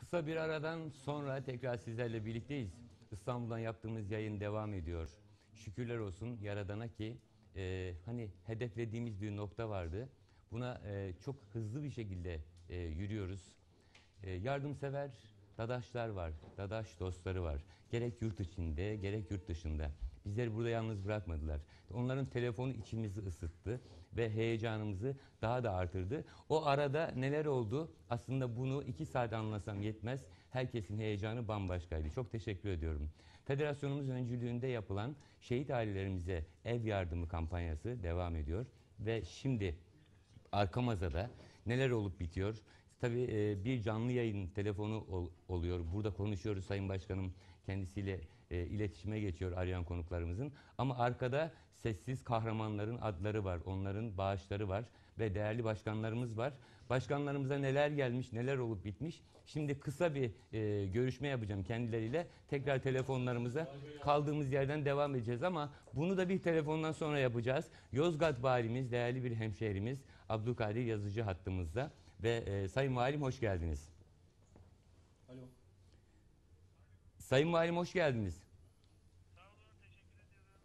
Kısa bir aradan sonra tekrar sizlerle birlikteyiz. İstanbul'dan yaptığımız yayın devam ediyor. Şükürler olsun Yaradan'a ki hani hedeflediğimiz bir nokta vardı. Buna çok hızlı bir şekilde yürüyoruz. Yardımsever dadaşlar var, dadaş dostları var. Gerek yurt içinde gerek yurt dışında. Bizleri burada yalnız bırakmadılar. Onların telefonu içimizi ısıttı ve heyecanımızı daha da artırdı. O arada neler oldu? Aslında bunu 2 saat anlasam yetmez. Herkesin heyecanı bambaşkaydı. Çok teşekkür ediyorum. Federasyonumuz öncülüğünde yapılan şehit ailelerimize ev yardımı kampanyası devam ediyor. Ve şimdi arka masada neler olup bitiyor? Tabii bir canlı yayın telefonu oluyor. Burada konuşuyoruz, Sayın Başkanım kendisiyle iletişime geçiyor arayan konuklarımızın. Ama arkada sessiz kahramanların adları var, onların bağışları var ve değerli başkanlarımız var. Başkanlarımıza neler gelmiş, neler olup bitmiş. Şimdi kısa bir görüşme yapacağım kendileriyle. Tekrar telefonlarımıza kaldığımız yerden devam edeceğiz ama bunu da bir telefondan sonra yapacağız. Yozgat Valimiz, değerli bir hemşehrimiz Abdülkadir Yazıcı hattımızda. Ve Sayın Valim hoş geldiniz. Alo. Sayın Valim hoş geldiniz. Sağ olun, teşekkür ediyorum.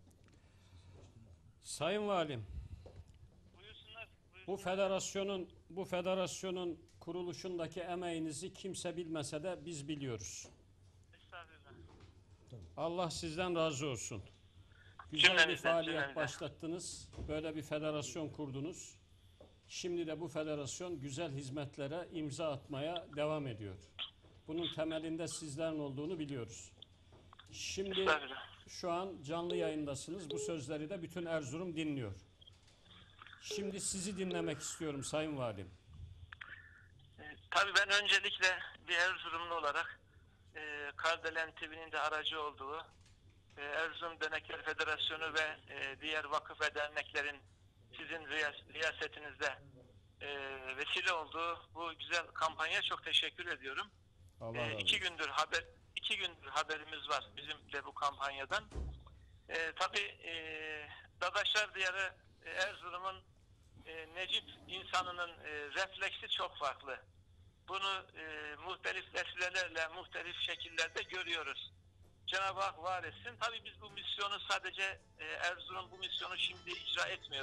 Sayın Valim, Buyursunlar. bu federasyonun kuruluşundaki emeğinizi kimse bilmese de biz biliyoruz. Estağfurullah. Allah sizden razı olsun. Güzel bir Cümlemizden, faaliyet cümlemizden. başlattınız. Böyle bir federasyon kurdunuz. Şimdi de bu federasyon güzel hizmetlere imza atmaya devam ediyor. Bunun temelinde sizlerin olduğunu biliyoruz. Şimdi Estağfurullah. şu an canlı yayındasınız. Bu sözleri de bütün Erzurum dinliyor. Şimdi sizi dinlemek istiyorum Sayın Valim. Tabii ben öncelikle bir Erzurumlu olarak Kardelen TV'nin de aracı olduğu Erzurum Dernekler Federasyonu ve diğer vakıf ve derneklerin sizin riyasetinizde vesile olduğu bu güzel kampanyaya çok teşekkür ediyorum. Allah razı olsun. 2 gündür haberimiz var bizim de bu kampanyadan. Tabii Dadaşlar Diyarı Erzurum'un Necip insanının refleksi çok farklı. Bunu muhtelif vesilelerle, muhtelif şekillerde görüyoruz. Cenab-ı Hak var etsin. Tabii biz bu misyonu sadece Erzurum bu misyonu şimdi icra etmiyor.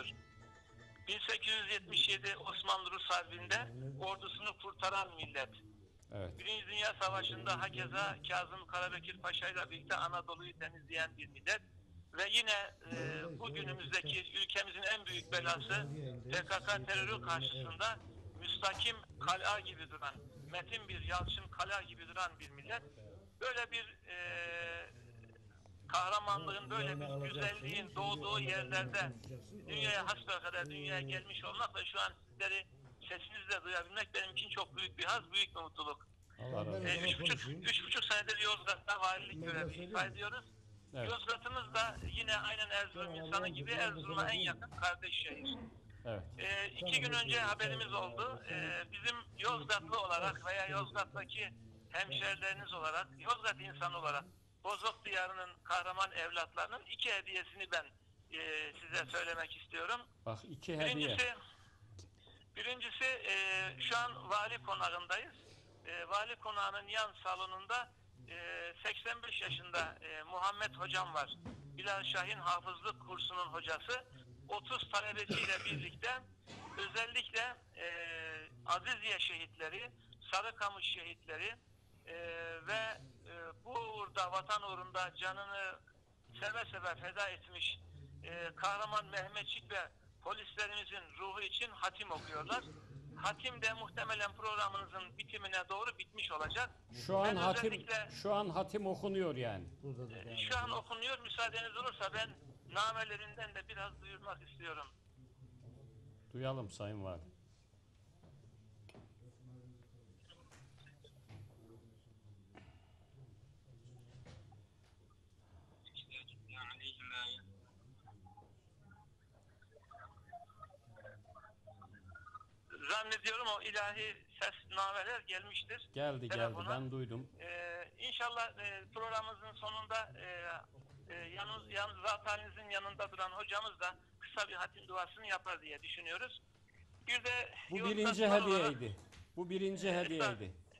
1877 Osmanlı Rus Harbi'nde ordusunu kurtaran millet. Evet. Birinci Dünya Savaşı'nda hakeza Kazım Karabekir Paşa ile birlikte Anadolu'yu temizleyen bir millet. Ve yine bugünümüzdeki ülkemizin en büyük belası PKK terörü karşısında müstakim kala gibi duran, metin bir yalçın kala gibi duran bir millet. Böyle bir kahramanlığın, böyle bir güzelliğin doğduğu yerlerde dünyaya hasbelkader dünyaya gelmiş olmakla şu an sizleri sesinizle duyabilmek benim için çok büyük bir haz, büyük bir mutluluk. Allah razı olsun. 3,5 senedir Yozgat'ta valilik görevi ifa ediyoruz. Evet. Yozgat'ımız da yine aynen Erzurum insanı gibi Erzurum'a en yakın kardeş şehir. Evet. 2 gün önce haberimiz oldu. Bizim Yozgatlı olarak veya Yozgat'taki hemşerileriniz olarak, Yozgat insanı olarak Bozok Diyarı'nın kahraman evlatlarının 2 hediyesini ben size söylemek istiyorum. Bak 2 hediye. Birincisi şu an vali konağındayız. Vali konağının yan salonunda 85 yaşında Muhammed hocam var. Bilal Şahin hafızlık kursunun hocası. 30 talebesiyle birlikte özellikle Aziziye şehitleri, Sarıkamış şehitleri ve bu uğurda, vatan uğrunda canını seve seve feda etmiş kahraman Mehmetçik ve polislerimizin ruhu için hatim okuyorlar. Hatim de muhtemelen programınızın bitimine doğru bitmiş olacak. Şu an hatim okunuyor yani. Şu an okunuyor. Müsaadeniz olursa ben namelerinden de biraz duyurmak istiyorum. Duyalım Sayın Valim. Zannediyorum o ilahi ses nameler gelmiştir. Geldi telefona. ben duydum. İnşallah programımızın sonunda yalnız zat halinizin yanında duran hocamız da kısa bir hatim duasını yapar diye düşünüyoruz. Bir de Bu birinci hediyeydi. Bu birinci hediyeydi.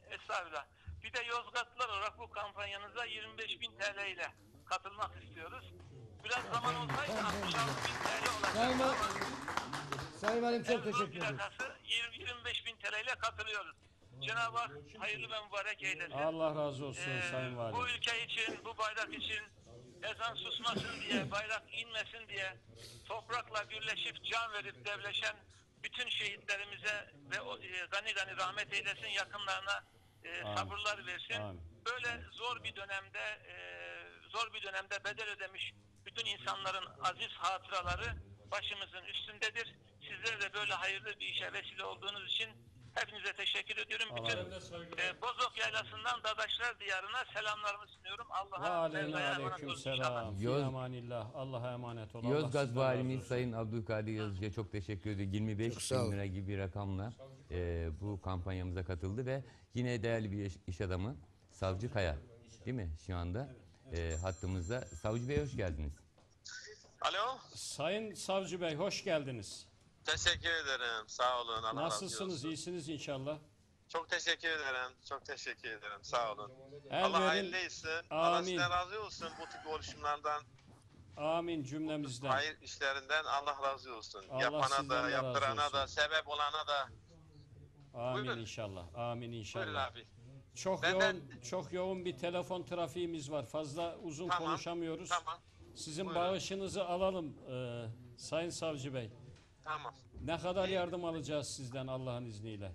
Estağfurullah. Bir de Yozgatlılar olarak bu kampanyanıza 25.000 TL ile katılmak istiyoruz. Biraz zaman olsaydı 66.000 TL olacaktı. Sayın Valim çok Erzurum teşekkür ederim. plakası 25.000 TL ile katılıyoruz. Cenab-ı Hak hayırlı ve mübarek eylesin. Allah razı olsun Sayın Valim. Bu ülke için, bu bayrak için ezan susmasın diye, bayrak inmesin diye toprakla birleşip can verip devleşen bütün şehitlerimize ve gani gani rahmet eylesin, yakınlarına sabırlar versin. Amin. Böyle zor bir dönemde bedel ödemiş bütün insanların aziz hatıraları başımızın üstündedir. Sizlere de böyle hayırlı bir işe vesile olduğunuz için hepinize teşekkür ediyorum. Bütün Bozok Yaylası'ndan Dadaşlar Diyarı'na selamlarımı sunuyorum. Ve Allah'a aleyna Mevla'ya emanet aleyküm olun selam. inşallah. Fi emanillah. Allah'a emanet ol. Allah Yozgat sizden razı Valimiz olsun. Sayın Abdülkadir Yazıcı'ya çok teşekkür ediyor. 25 sağ bin olun. lira gibi bir rakamla bu kampanyamıza katıldı ve yine değerli bir iş adamı Savcı Kaya, değil mi şu anda hattımızda? Savcı Bey hoş geldiniz. Alo. Sayın Savcı Bey hoş geldiniz. Teşekkür ederim. Sağ olun. Allah razı Nasılsınız? olsun. İyisiniz inşallah. Çok teşekkür ederim. Çok teşekkür ederim. Sağ olun. El Allah verin. hayırlı etsin. Allah Amin. sizden razı olsun bu tip oluşumlardan, Amin cümlemizden. hayır işlerinden Allah razı olsun. Allah Yapana sizden de da, razı yaptırana olsun. da, sebep olana da. Amin Buyurun. inşallah. Amin Buyurun inşallah. abi. Çok çok yoğun bir telefon trafiğimiz var. Fazla uzun Tamam, konuşamıyoruz. Tamam. Sizin Buyurun. bağışınızı alalım Sayın Savcı Bey. Tamam. Ne kadar yardım alacağız sizden Allah'ın izniyle?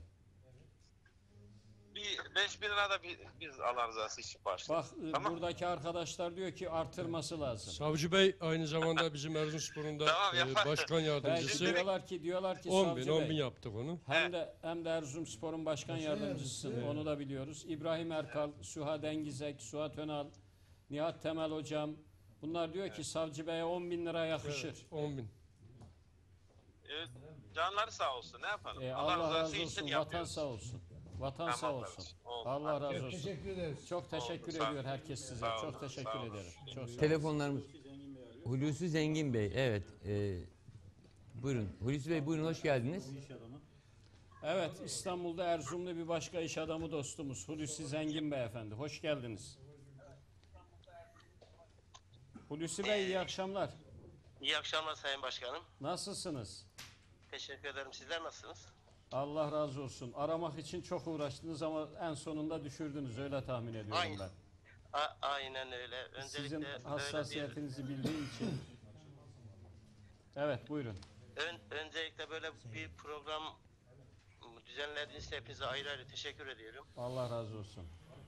Bir 5.000 lira da biz alacağız iş başta. Bak Tamam. buradaki arkadaşlar diyor ki artırması lazım. Savcı Bey aynı zamanda bizim Erzurumspor'un Tamam, da yapar. başkan yardımcısı. Diyorlar ki 10 Savcı bin, 10 Bey. bin yaptık onu. Hem de Erzurumspor'un başkan yardımcısısın. Onu da biliyoruz. İbrahim Erkal, Suha Dengizek, Suat Önal, Nihat Temel hocam. Bunlar diyor ki Savcı Bey'e 10 bin lira yakışır. 10 bin. Canları sağ olsun. Ne yapalım? Allah razı rızası için olsun. Vatan yapıyoruz. sağ olsun. Vatan Tamam, sağ olsun. kardeşim. Oldu. Allah razı olsun. Teşekkür ederiz. Çok teşekkür Sağ olun. ediyor herkes size. Sağ olun, Çok teşekkür sağ olun. ederim. Çok sağ olun. Telefonlarımız Hulusi Zengin Bey, evet. Buyurun. Hulusi Bey buyurun, hoş geldiniz. Evet, İstanbul'da Erzurumlu bir başka iş adamı dostumuz Hulusi Zengin Beyefendi. Hoş geldiniz. Hulusi Bey iyi akşamlar. İyi akşamlar Sayın Başkanım. Nasılsınız? Teşekkür ederim. Sizler nasılsınız? Allah razı olsun. Aramak için çok uğraştınız ama en sonunda düşürdünüz. Öyle tahmin ediyorum Aynen. ben. Aynen öyle. Öncelikle Sizin böyle hassasiyetinizi bildiğim için. Evet buyurun. öncelikle böyle bir program düzenlediğiniz için hepinize ayrı ayrı teşekkür ediyorum. Allah razı olsun.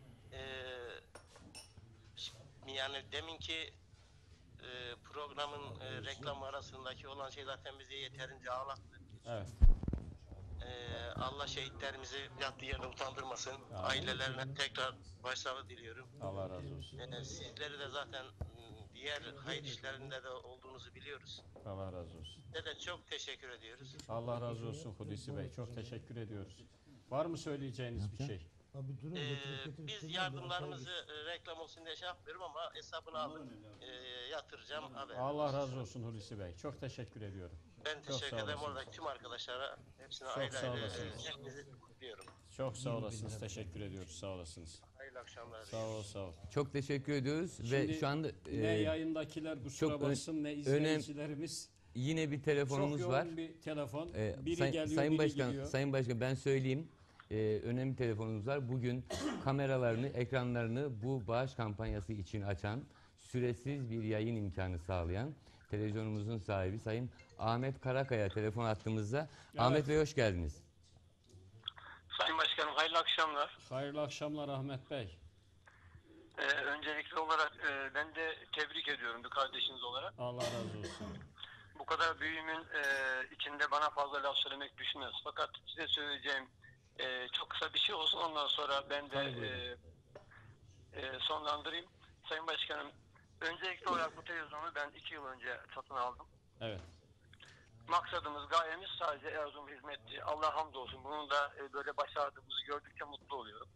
Yani deminki programın reklam arasındaki olan şey zaten bizi yeterince ağlattı. Evet. Allah şehitlerimizi yattığı yerde utandırmasın. Ailelerine tekrar başsağlığı diliyorum. Allah razı olsun. Sizleri de zaten diğer hayır işlerinde de olduğunuzu biliyoruz. Allah razı olsun. Size de çok teşekkür ediyoruz. Allah razı olsun Hulusi Bey. Çok teşekkür ediyoruz. Var mı söyleyeceğiniz bir şey? Abi durun, Biz yardımlarımızı reklam olsun diye şey yapmıyorum ama hesabını alıp yatıracağım. Haber. Allah razı olsun Hulusi Bey. Çok teşekkür ediyorum. Ben Çok teşekkür sağ ederim. olasınız. Oradaki tüm arkadaşlara hepsine Çok ayrı sağ ayrı olasınız. hepinizi kutluyorum. Çok sağ olasınız. Teşekkür ediyoruz. Sağ olasınız. Hayırlı akşamlar. Sağ ol, sağ ol. Çok teşekkür ediyoruz ve Şimdi şu anda ne yayındakiler kusura çok baksın ne izleyicilerimiz. yine bir Çok telefonumuz yoğun var. bir telefon. Biri Sayın, geliyor, Sayın biri Başkan, gidiyor. Sayın Başkan ben söyleyeyim. Önemli telefonumuz var. Bugün kameralarını, ekranlarını bu bağış kampanyası için açan, süresiz bir yayın imkanı sağlayan televizyonumuzun sahibi Sayın Ahmet Karakaya telefon attığımızda. Evet. Ahmet Bey hoş geldiniz. Sayın Başkanım hayırlı akşamlar. Hayırlı akşamlar Ahmet Bey. Öncelikli olarak ben de tebrik ediyorum bir kardeşiniz olarak. Allah razı olsun. Bu kadar büyüğümün içinde bana fazla laf söylemek düşmez. Fakat size söyleyeceğim çok kısa bir şey olsun, ondan sonra ben de sonlandırayım. Sayın Başkanım, öncelikli olarak bu televizyonu ben 2 yıl önce satın aldım. Evet. Maksadımız, gayemiz sadece Erzurum hizmetti. Allah hamdolsun. Bunun da böyle başardığımızı gördükçe mutlu oluyorum.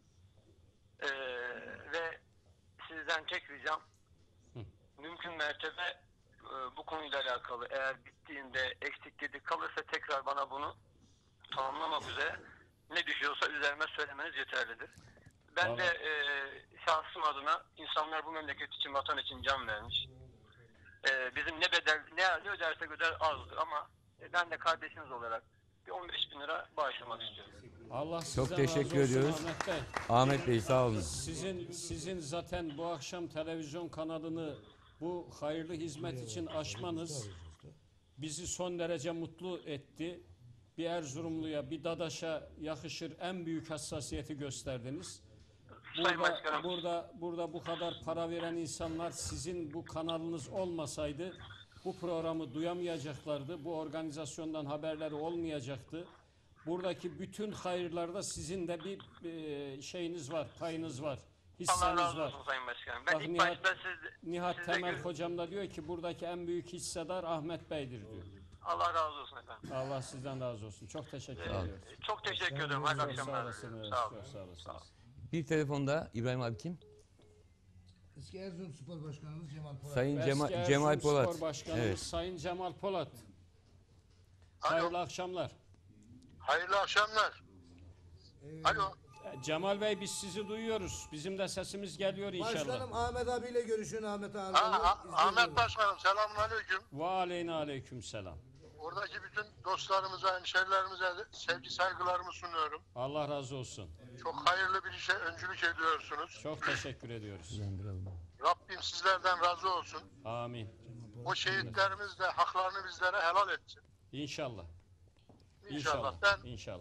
Ve sizden tek ricam, mümkün mertebe bu konuyla alakalı eğer bittiğinde eksik gedik kalırsa tekrar bana bunu tamamlamak üzere ne düşüyorsa üzerime söylemeniz yeterlidir. Ben de şahsım adına insanlar bu memleket için, vatan için can vermiş. Bizim ne ödersek öder azdır ama ben de kardeşiniz olarak bir 15.000 lira bağışlamak istiyorum. Allah sizden Çok teşekkür razı olsun ediyoruz. Ahmet Bey. Ahmet Bey sağ olun. Sizin zaten bu akşam televizyon kanalını bu hayırlı hizmet için açmanız bizi son derece mutlu etti. Bir Erzurumluya, bir Dadaş'a yakışır en büyük hassasiyeti gösterdiniz. Sayın Başkanım. Burada bu kadar para veren insanlar sizin bu kanalınız olmasaydı bu programı duyamayacaklardı. Bu organizasyondan haberleri olmayacaktı. Buradaki bütün hayırlarda sizin de bir şeyiniz var, payınız var, Allah hisseniz razı var. olsun Sayın Başkanım. Ben Bak ilk başta Nihat sizde Temel hocam da diyor ki buradaki en büyük hissedar Ahmet Bey'dir diyor. Allah razı olsun efendim. Allah sizden razı olsun. Çok teşekkür ediyoruz. Çok teşekkür ederim. Hayırlı Çok sağ akşamlar. olasınız. Sağ olun. Çok sağ olasınız. Bir telefonda İbrahim abi kim? Eski Erzurumspor Başkanımız Cemal Polat. Sayın Eski Cemal Erzurumspor Polat. Başkanımız Evet. Sayın Cemal Polat. Alo. Hayırlı akşamlar. Hayırlı akşamlar. Alo. Cemal Bey biz sizi duyuyoruz. Bizim de sesimiz geliyor inşallah. Başkanım Ahmet abiyle görüşün. Ahmet abi. Ahmet Başkanım selamünaleyküm. Ve aleyna aleyküm selam. Oradaki bütün dostlarımıza, hemşerilerimize sevgi saygılarımı sunuyorum. Allah razı olsun. Çok hayırlı bir işe öncülük ediyorsunuz. Çok teşekkür ediyoruz. Rabbim sizlerden razı olsun. Amin. O şehitlerimiz de haklarını bizlere helal etsin. İnşallah. İnşallah. Ben İnşallah.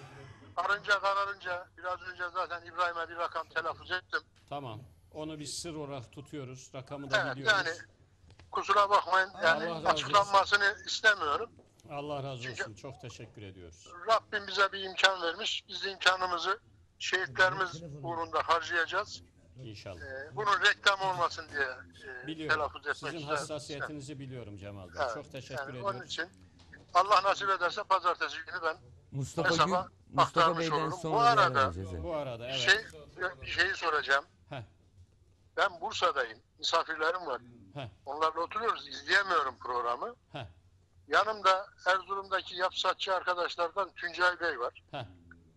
kararınca biraz önce zaten İbrahim'e bir rakam telaffuz ettim. Tamam. Onu biz sır olarak tutuyoruz. Rakamı da Evet biliyoruz. yani kusura bakmayın yani Allah razı açıklanmasını istemiyorum. Allah razı Çünkü- olsun. Çok teşekkür ediyoruz. Rabbim bize bir imkan vermiş. Biz de imkanımızı şehitlerimiz uğrunda harcayacağız. İnşallah. Bunun reklam olmasın diye Biliyorum. telaffuz etmek Sizin istedim. hassasiyetinizi biliyorum Cemal Bey. Evet, Çok teşekkür yani ediyorum. onun için Allah nasip ederse pazartesi günü ben Mustafa Hesaba Mustafa aktarmış Bey'den olurum. Bu sonra arada- devam edeceğiz. Bu arada evet. bir şeyi soracağım. Heh. Ben Bursa'dayım. Misafirlerim var. Heh. Onlarla oturuyoruz. İzleyemiyorum programı. Heh. Yanımda Erzurum'daki yapsatçı arkadaşlardan Tuncay Bey var. Heh.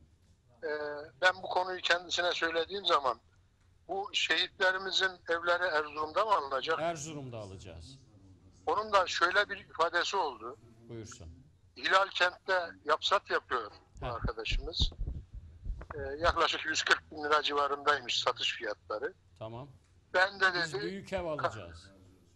Ben bu konuyu kendisine söylediğim zaman bu şehitlerimizin evleri Erzurum'da mı alınacak? Erzurum'da alacağız. Onun da şöyle bir ifadesi oldu. Buyursun. Hilal kentte yapsat yapıyor bu Heh. arkadaşımız. Yaklaşık 140 bin lira civarındaymış satış fiyatları. Tamam. Ben de Biz dedi büyük ev alacağız.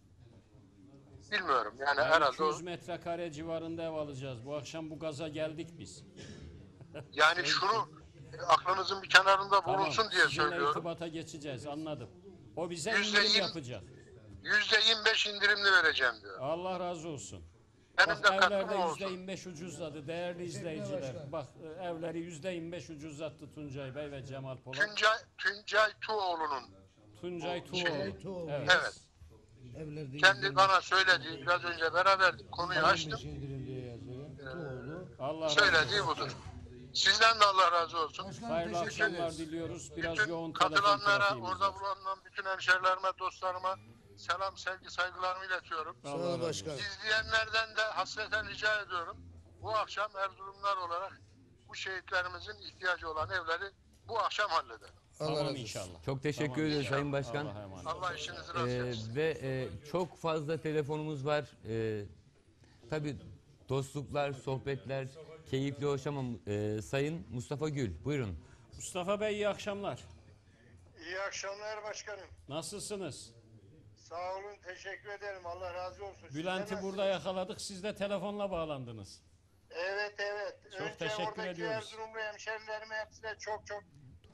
bilmiyorum yani Yani herhalde 200 metrekare civarında ev alacağız. Bu akşam bu gaza geldik biz. yani şunu aklınızın bir kenarında bulunsun diye Sizinle söylüyorum. irtibata geçeceğiz. Anladım. O bize %20 indirim yapacak. %25 indirimli vereceğim diyor. Allah razı olsun. Benim de Bak evlerde katkım olsun. %25 ucuzladı değerli izleyiciler. Bak evleri %25 ucuzlattı Tuncay Bey ve Cemal Polat. Tuncay Tuğoğlu'nun Tuncay Tuğoğlu. Tuğoğlu. Evet. evet Evlerde kendi bana söylediği biraz önce beraber konuyu açtım. indirim diye yazıyor. Tuğoğlu. Allah razı Söylediği olsun. budur. Sizden de Allah razı olsun. Başkanım Hayırlı teşekkür akşamlar ederiz. diliyoruz. Biraz Bütün yoğun telefon katılanlara, trafiğimiz orada var. bulunan bütün hemşerilerime, dostlarıma selam, sevgi, saygılarımı iletiyorum. Sağ Allah olun razı olsun. başkanım. İzleyenlerden de hasreten rica ediyorum. Bu akşam Erzurumlar olarak bu şehitlerimizin ihtiyacı olan evleri bu akşam halledelim. Allah razı Tamam olsun. inşallah. Çok teşekkür Tamam, ederiz inşallah. Sayın Başkan. Allah'a emanet. Allah işinizi rast etsin. Ve çok fazla telefonumuz var. Tabii dostluklar, sohbetler keyifli, hoş ama Sayın Mustafa Gül, buyurun. Mustafa Bey iyi akşamlar. İyi akşamlar başkanım. Nasılsınız? Sağ olun, teşekkür ederim. Allah razı olsun. Bülent'i burada yakaladık. Siz de telefonla bağlandınız. Evet, evet. Çok teşekkür ediyoruz. Erzurumlu hemşerilerime hepsine çok çok...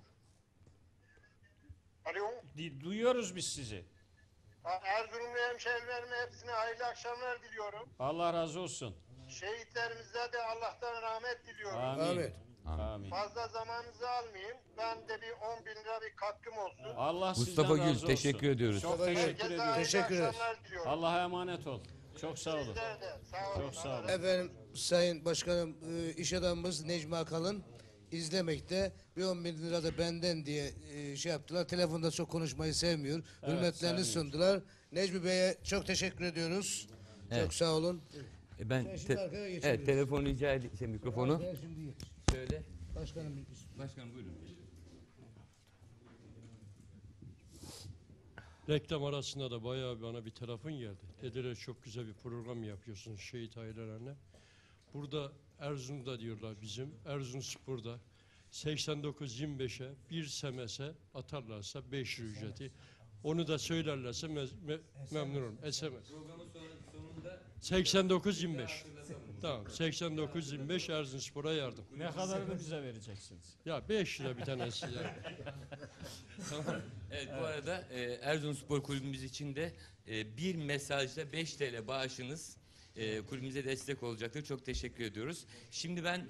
Alo. Duyuyoruz biz sizi. Erzurumlu hemşerilerime hepsine hayırlı akşamlar diliyorum. Allah razı olsun. Şehitlerimize de Allah'tan rahmet diliyorum. Amin. Amin. Amin. Fazla zamanınızı almayayım. Ben de bir 10 bin lira bir katkım olsun. Allah Mustafa sizden razı Gül, olsun. teşekkür ediyoruz. Çok Mustafa Gül, teşekkür ediyoruz. hayırlı Teşekkür ederiz. akşamlar diliyorum. Allah'a emanet ol. Çok sağ olun. Sizler de sağ olun. Çok sağ olun. Efendim Sayın Başkanım iş adamımız Necmi Akalın izlemekte. Bir 10 bin lira da benden diye şey yaptılar. Telefonda çok konuşmayı sevmiyor. Hürmetlerini sevmiyor. sundular. Necmi Bey'e çok teşekkür ediyoruz. Evet. Çok sağ olun. Ben Sen şimdi arkaya geçebiliriz. evet, telefonu rica edeyim, mikrofonu. Ben şimdi geç. Şöyle. Başkanım Başkanım buyurun. Reklam arasında da bayağı bana bir telefon geldi. Dediler çok güzel bir program yapıyorsun şehit ailelerine. Burada Erzurum'da diyorlar bizim, Erzurumspor'da 89-25'e bir SMS'e atarlarsa 5 lira ücreti. Onu da söylerlerse memnun olurum. SMS. Programın sonunda 89-25. Tamam, 89-25 Erzurumspor'a yardım. Ne kadarını bize vereceksiniz? Ya 5 lira bir tanesi ya. Tamam. Evet, bu arada Erzurumspor Kulübümüz için de bir mesajla 5 TL bağışınız kulübümüze destek olacaktır. Çok teşekkür ediyoruz. Şimdi ben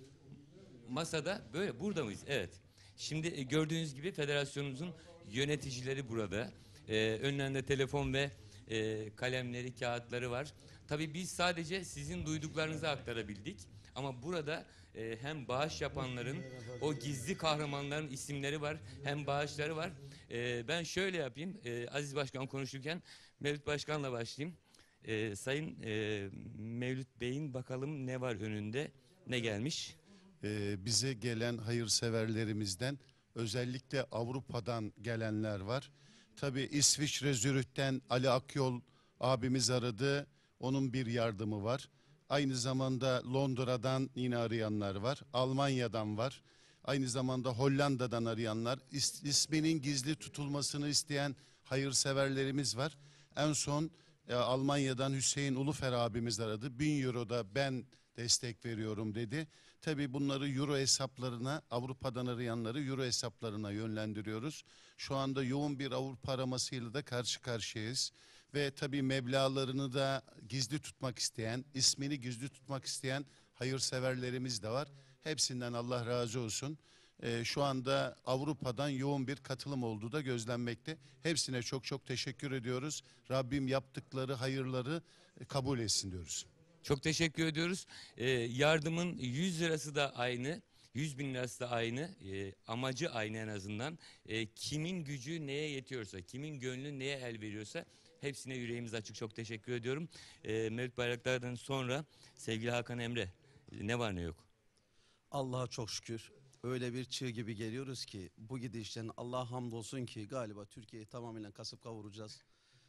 masada böyle burada mıyız? Evet. Şimdi gördüğünüz gibi federasyonumuzun yöneticileri burada. Önlerinde telefon ve kalemleri, kağıtları var. Tabii biz sadece sizin duyduklarınızı aktarabildik. Ama burada hem bağış yapanların, o gizli kahramanların isimleri var, hem bağışları var. Ben şöyle yapayım, Aziz Başkan konuşurken Mevlüt Başkan'la başlayayım. Sayın Mevlüt Bey'in bakalım ne var önünde, ne gelmiş? Bize gelen hayırseverlerimizden özellikle Avrupa'dan gelenler var. Tabii İsviçre Zürih'ten Ali Akyol abimiz aradı. Onun bir yardımı var. Aynı zamanda Londra'dan yine arayanlar var. Almanya'dan var. Aynı zamanda Hollanda'dan arayanlar. İsminin gizli tutulmasını isteyen hayırseverlerimiz var. En son Almanya'dan Hüseyin Ulufer abimiz aradı. 1000 Euro'da ben destek veriyorum dedi. Tabii bunları euro hesaplarına, Avrupa'dan arayanları euro hesaplarına yönlendiriyoruz. Şu anda yoğun bir Avrupa aramasıyla da karşı karşıyayız. Ve tabii meblağlarını da gizli tutmak isteyen, ismini gizli tutmak isteyen hayırseverlerimiz de var. Hepsinden Allah razı olsun. Şu anda Avrupa'dan yoğun bir katılım olduğu da gözlenmekte. Hepsine çok çok teşekkür ediyoruz. Rabbim yaptıkları hayırları kabul etsin diyoruz. Çok teşekkür ediyoruz. Yardımın 100 lirası da aynı, 100 bin lirası da aynı, amacı aynı en azından. Kimin gücü neye yetiyorsa, kimin gönlü neye el veriyorsa hepsine yüreğimiz açık. Çok teşekkür ediyorum. Mevlüt Bayraktar'dan sonra sevgili Hakan Emre, ne var ne yok? Allah'a çok şükür. Öyle bir çığ gibi geliyoruz ki bu gidişten Allah'a hamdolsun ki galiba Türkiye'yi tamamen kasıp kavuracağız.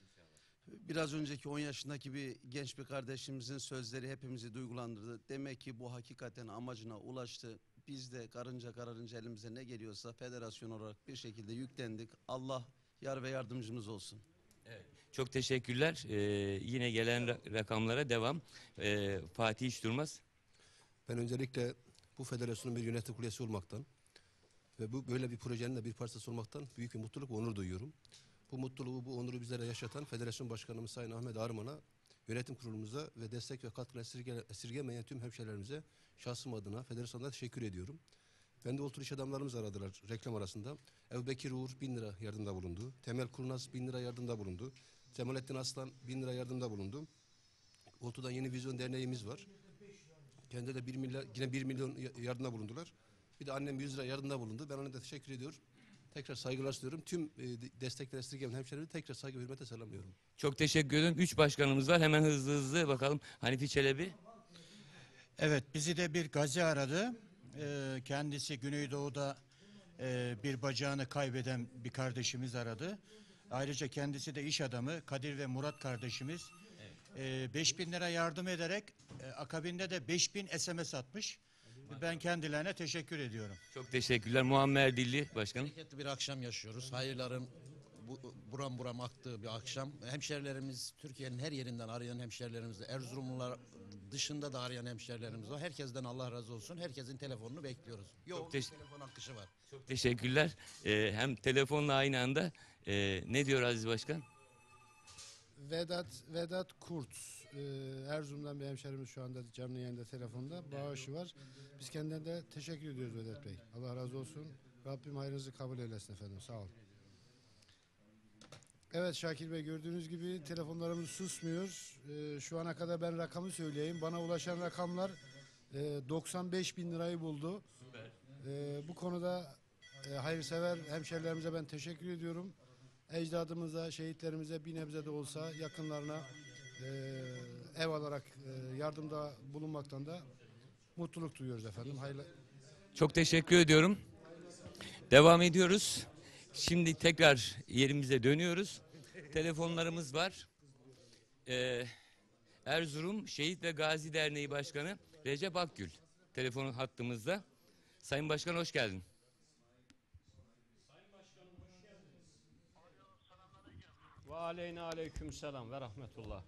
Biraz önceki 10 yaşındaki bir genç bir kardeşimizin sözleri hepimizi duygulandırdı. Demek ki bu hakikaten amacına ulaştı. Biz de karınca elimize ne geliyorsa federasyon olarak bir şekilde yüklendik. Allah yar ve yardımcımız olsun. Evet. Çok teşekkürler. Yine gelen rakamlara devam. Fatih hiç durmaz. Ben öncelikle bu federasyonun bir yönetim kurulu üyesi olmaktan ve bu böyle bir projenin de bir parçası olmaktan büyük bir mutluluk ve onur duyuyorum. Bu mutluluğu, bu onuru bizlere yaşatan Federasyon Başkanımız Sayın Ahmet Arman'a, yönetim kurulumuza ve destek ve katkı esirgemeyen tüm hemşehrilerimize şahsım adına federasyonda teşekkür ediyorum. Ben de Oltur iş adamlarımız aradılar reklam arasında. Ebubekir Uğur 1000 lira yardımda bulundu. Temel Kurnaz 1000 lira yardımda bulundu. Cemalettin Aslan 1000 lira yardımda bulundu. Oltu'dan Yeni Vizyon Derneğimiz var. Kendi de 1 milyon yardımda bulundular. Bir de annem 100 lira yardımda bulundu. Ben ona da teşekkür ediyorum. Tekrar saygılar sunuyorum. Tüm destekler esirgeyen hemşehrilerime tekrar saygı ve hürmetle selamlıyorum. Çok teşekkür ederim. 3 başkanımız var. Hemen hızlı bakalım. Hanifi Çelebi. Evet, bizi de bir gazi aradı. Kendisi Güneydoğu'da bir bacağını kaybeden bir kardeşimiz aradı. Ayrıca kendisi de iş adamı Kadir ve Murat kardeşimiz. 5.000 lira yardım ederek akabinde de 5.000 SMS atmış. Ben kendilerine teşekkür ediyorum. Çok teşekkürler. Muammer Dilli Başkanım. Bereketli bir akşam yaşıyoruz. Hayırların buram buram aktığı bir akşam. Hemşerilerimiz, Türkiye'nin her yerinden arayan hemşerilerimiz de, Erzurumlular dışında da arayan hemşerilerimiz var. Herkesten Allah razı olsun. Herkesin telefonunu bekliyoruz. Yoğun bir telefon akışı var. Çok teşekkürler. Hem telefonla aynı anda ne diyor Aziz Başkan? Vedat Kurt, Erzurum'dan bir hemşerimiz şu anda canlı yayında telefonda bağışı var. Biz kendilerine de teşekkür ediyoruz Vedat Bey. Allah razı olsun. Rabbim hayrınızı kabul eylesin efendim. Sağ olun. Evet Şakir Bey, gördüğünüz gibi telefonlarımız susmuyor. Şu ana kadar ben rakamı söyleyeyim. Bana ulaşan rakamlar 95.000 lirayı buldu. Bu konuda hayırsever hemşerilerimize ben teşekkür ediyorum. Ecdadımıza, şehitlerimize bir nebze de olsa yakınlarına ev alarak yardımda bulunmaktan da mutluluk duyuyoruz efendim. Hayırlı. Çok teşekkür ediyorum. Devam ediyoruz. Şimdi tekrar yerimize dönüyoruz. telefonlarımız var. Erzurum Şehit ve Gazi Derneği Başkanı Recep Akgül telefon hattımızda. Sayın Başkan hoş geldin. Ve aleyna aleykümselam ve rahmetullah.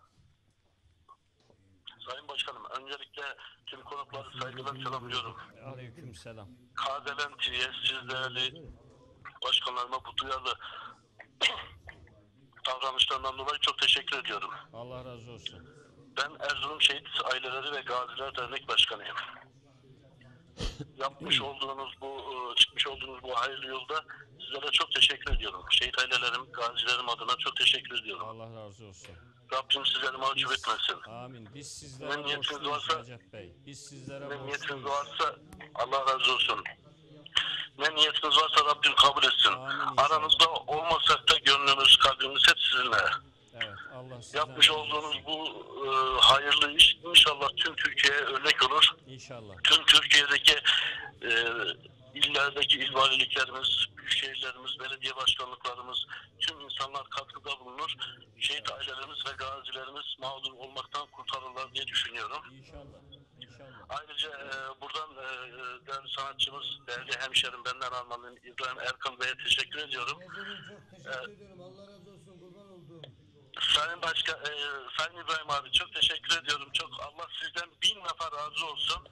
Sayın Başkanım, öncelikle tüm konukları saygılar selamlıyorum. Aleykümselam. Kardelen TV'ye siz değerli başkanlarıma bu duyarlı davranışlarından dolayı çok teşekkür ediyorum. Allah razı olsun. Ben Erzurum Şehit Aileleri ve Gaziler Dernek Başkanıyım. Yapmış olduğunuz çıkmış olduğunuz bu hayırlı yolda sizlere çok teşekkür ediyorum. Şehit ailelerim, gazilerim adına çok teşekkür ediyorum. Allah razı olsun. Rabbim sizleri mahcup etmesin. Amin. Biz Ne sizlere niyetiniz borçluyuz varsa, Recep Bey. Biz sizlere ne niyetiniz borçluyuz. varsa Allah razı olsun. Ne niyetiniz varsa Rabbim kabul etsin. Amin. Aranızda olmasak da gönlümüz, kalbimiz hep sizinle. Evet. Allah sizden Yapmış razı olsun. olduğunuz bu hayırlı iş inşallah tüm Türkiye'ye örnek olur. İnşallah. Tüm Türkiye'deki illerdeki il valiliklerimiz, büyükşehirlerimiz, belediye başkanlıklarımız, tüm insanlar katkıda bulunur. Şehit ailelerimiz ve gazilerimiz mağdur olmaktan kurtarırlar diye düşünüyorum. İnşallah. İnşallah. Ayrıca buradan değerli sanatçımız, değerli hemşerim, benden Almanlı İbrahim Erkan Bey'e teşekkür ediyorum. Çok teşekkür ediyorum. Allah razı olsun. Kurban olduğum. Sayın İbrahim abi çok teşekkür ediyorum. Çok Allah sizden 1000 defa razı olsun.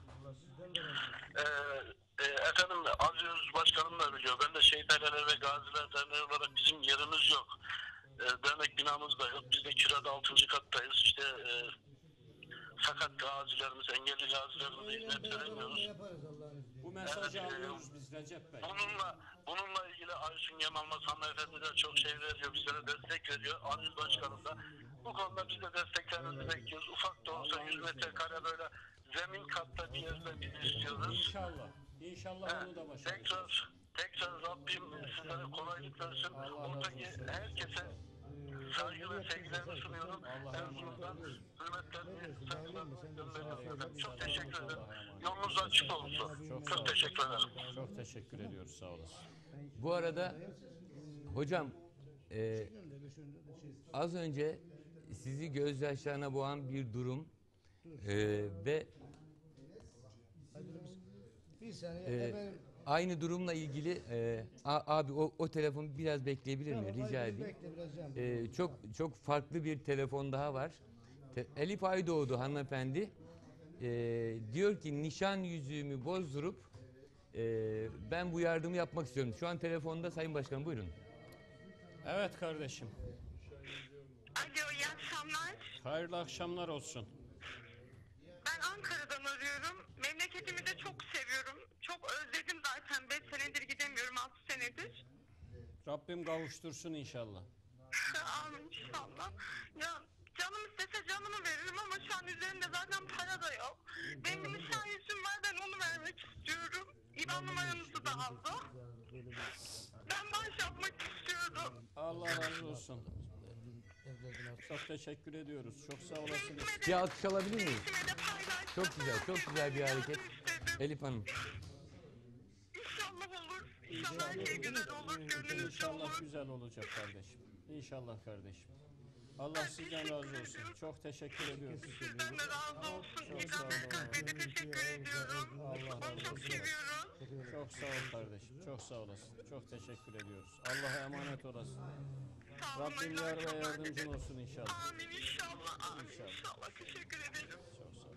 Efendim Aziz Başkanım da biliyor. Ben de Şehit Aileleri ve Gaziler Derneği olarak bizim yerimiz yok. Dernek binamız da yok. Biz de kirada 6. kattayız. İşte fakat gazilerimiz, engelli gazilerimize hizmet veremiyoruz. Bu mesajı alıyoruz biz Recep Bey. Bununla ilgili Aysun Yamalmaz hanımefendi de çok şey veriyor, bizlere destek veriyor. Aziz Başkanım da. Bu konuda biz de desteklerinizi bekliyoruz. Ufak da olsa 100 metrekare böyle zemin katta bir yerde biz istiyoruz. İnşallah. İnşallah onu da başarırız. Tekrar Rabbim sizlere kolaylık versin. Oradaki herkese saygı ve sevgilerimi sunuyorum. Erzurum'dan hürmetlerimi, saygılarımı gönderiyorum. Çok teşekkür ederim. Yolunuz açık olsun. Çok teşekkür ederim. Çok teşekkür ediyoruz. Sağ olasın. Bu arada hocam az önce sizi gözyaşlarına boğan bir durum ve Bir saniye efendim. aynı durumla ilgili abi o telefonu biraz bekleyebilir miyim? Rica edeyim. Çok farklı bir telefon daha var. Elif Aydoğdu hanımefendi diyor ki nişan yüzüğümü bozdurup ben bu yardımı yapmak istiyorum. Şu an telefonda Sayın Başkanım buyurun. Evet kardeşim. Alo, iyi akşamlar. Hayırlı akşamlar olsun. Ben Ankara'dan arıyorum. Memleketimi de çok seviyorum. Çok özledim zaten. 5 senedir gidemiyorum, 6 senedir. Rabbim kavuştursun inşallah. Amin inşallah. Ya canım istese canımı veririm ama şu an üzerinde zaten para da yok. Benim bir nişan yüzüğüm var, ben onu vermek istiyorum. İban numaranızı da aldı. Ben bağış yapmak istiyorum. Allah razı olsun. Çok teşekkür ediyoruz. Çok sağ olasınız. Bir alkış alabilir miyiz? Çok güzel bir hareket. Elif Hanım. İnşallah olur. İnşallah her şey güzel olur. Gönlünüzce İnşallah olur. güzel olacak kardeşim. İnşallah kardeşim. Allah sizden razı olsun. Çok teşekkür ediyoruz. Sizden de razı olsun. İbrahim Kalbey'e teşekkür ediyorum. Onu çok seviyorum. Çok sağ ol kardeşim. Çok sağ olasın. Çok teşekkür ediyoruz. Allah'a emanet olasın. Rabbim yar ve yardımcın olsun inşallah. Amin inşallah. Amin inşallah. Teşekkür ederim. Çok sağ ol.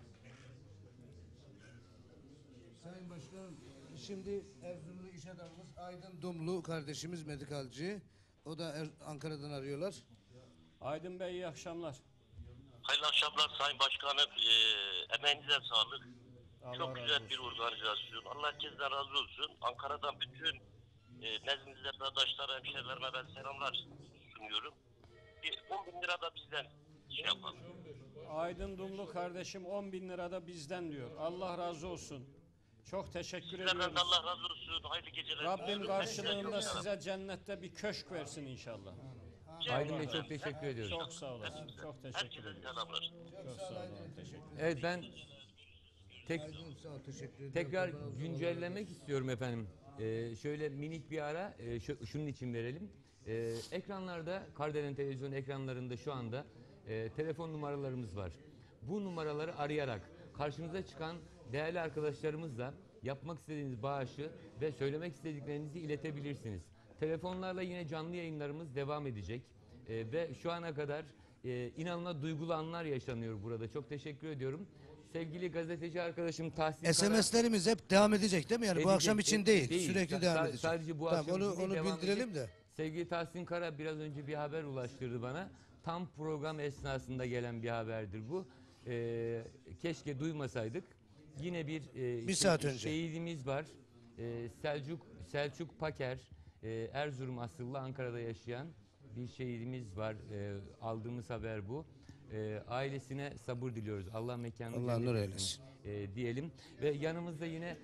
Sayın Başkanım, şimdi Erzurumlu iş adamımız Aydın Dumlu kardeşimiz medikalci. O da Ankara'dan arıyorlar. Aydın Bey iyi akşamlar. Hayırlı akşamlar Sayın Başkanım. Emeğinize sağlık. Çok güzel bir organizasyon. Allah herkesten razı olsun. Ankara'dan bütün nezdinizde arkadaşlar, hemşehrilerime ben selamlar sunuyorum. 10.000 lira da bizden şey yapalım. Aydın Dumlu kardeşim 10.000 lira da bizden diyor. Allah razı olsun. Çok teşekkür Sizlerden ediyoruz. de Allah razı olsun. Hayırlı geceler. Rabbim karşılığında size cennette bir köşk versin inşallah. Aydın Bey çok teşekkür ediyoruz. Çok sağ olasın. Çok teşekkür ederim. Çok sağ olun. Teşekkür ederim. Evet ben Aydın sağ ol, teşekkür ederim. tekrar güncellemek istiyorum efendim. Şöyle minik bir ara şunun için verelim. Ekranlarda, Kardelen televizyon ekranlarında şu anda telefon numaralarımız var. Bu numaraları arayarak karşınıza çıkan değerli arkadaşlarımızla yapmak istediğiniz bağışı ve söylemek istediklerinizi iletebilirsiniz. Telefonlarla yine canlı yayınlarımız devam edecek. Ve şu ana kadar inanılmaz duygulu anlar yaşanıyor burada. Çok teşekkür ediyorum. Sevgili gazeteci arkadaşım Tahsin Kara... SMS'lerimiz hep devam edecek değil mi? Yani bu akşam için değil. Değil. Sürekli devam edecek. Sadece bu Tamam, akşam için onu devam bildirelim edecek. de. Sevgili Tahsin Kara biraz önce bir haber ulaştırdı bana. Tam program esnasında gelen bir haberdir bu. Keşke duymasaydık. Yine bir saat önce. şehidimiz var. Selçuk Paker, Erzurum asıllı, Ankara'da yaşayan bir şehidimiz var. Aldığımız haber bu. Ailesine sabır diliyoruz. Allah mekanını Allah nur cennet eylesin. Diyelim. Ve yanımızda yine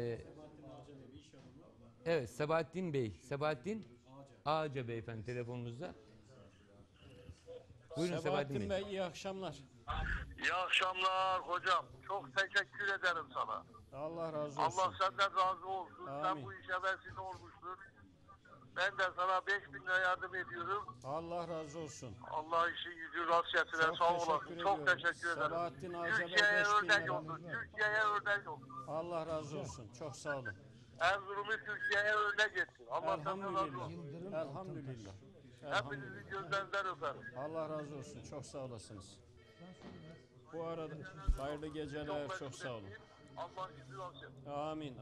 evet, Sabahattin Ağaca beyefendi telefonunuzda. Buyurun Sabahattin Bey. İyi akşamlar. İyi akşamlar hocam. Çok teşekkür ederim sana. Allah razı olsun. Allah senden razı olsun. Amin. Sen bu işe vesile olmuşsun. Ben de sana 5.000 lira yardım ediyorum. Allah razı olsun. Allah işi gücü rast getire. Çok Sağ teşekkür olasın. ediyorum. Çok teşekkür ederim. Sabahattin Ağaca Bey Türkiye'ye 5.000 örnek lira. oldun. Türkiye'ye örnek oldun. Allah razı olsun. Çok sağ olun. Erzurum'u Türkiye'ye örnek ettin. Allah senden razı olsun. Elhamdülillah. Hepinizin gözlerinden öperim. Allah razı olsun. Çok sağ olasınız. Bu arada hayırlı geceler. Çok sağ olun. Allah gücü rast etsin. Amin.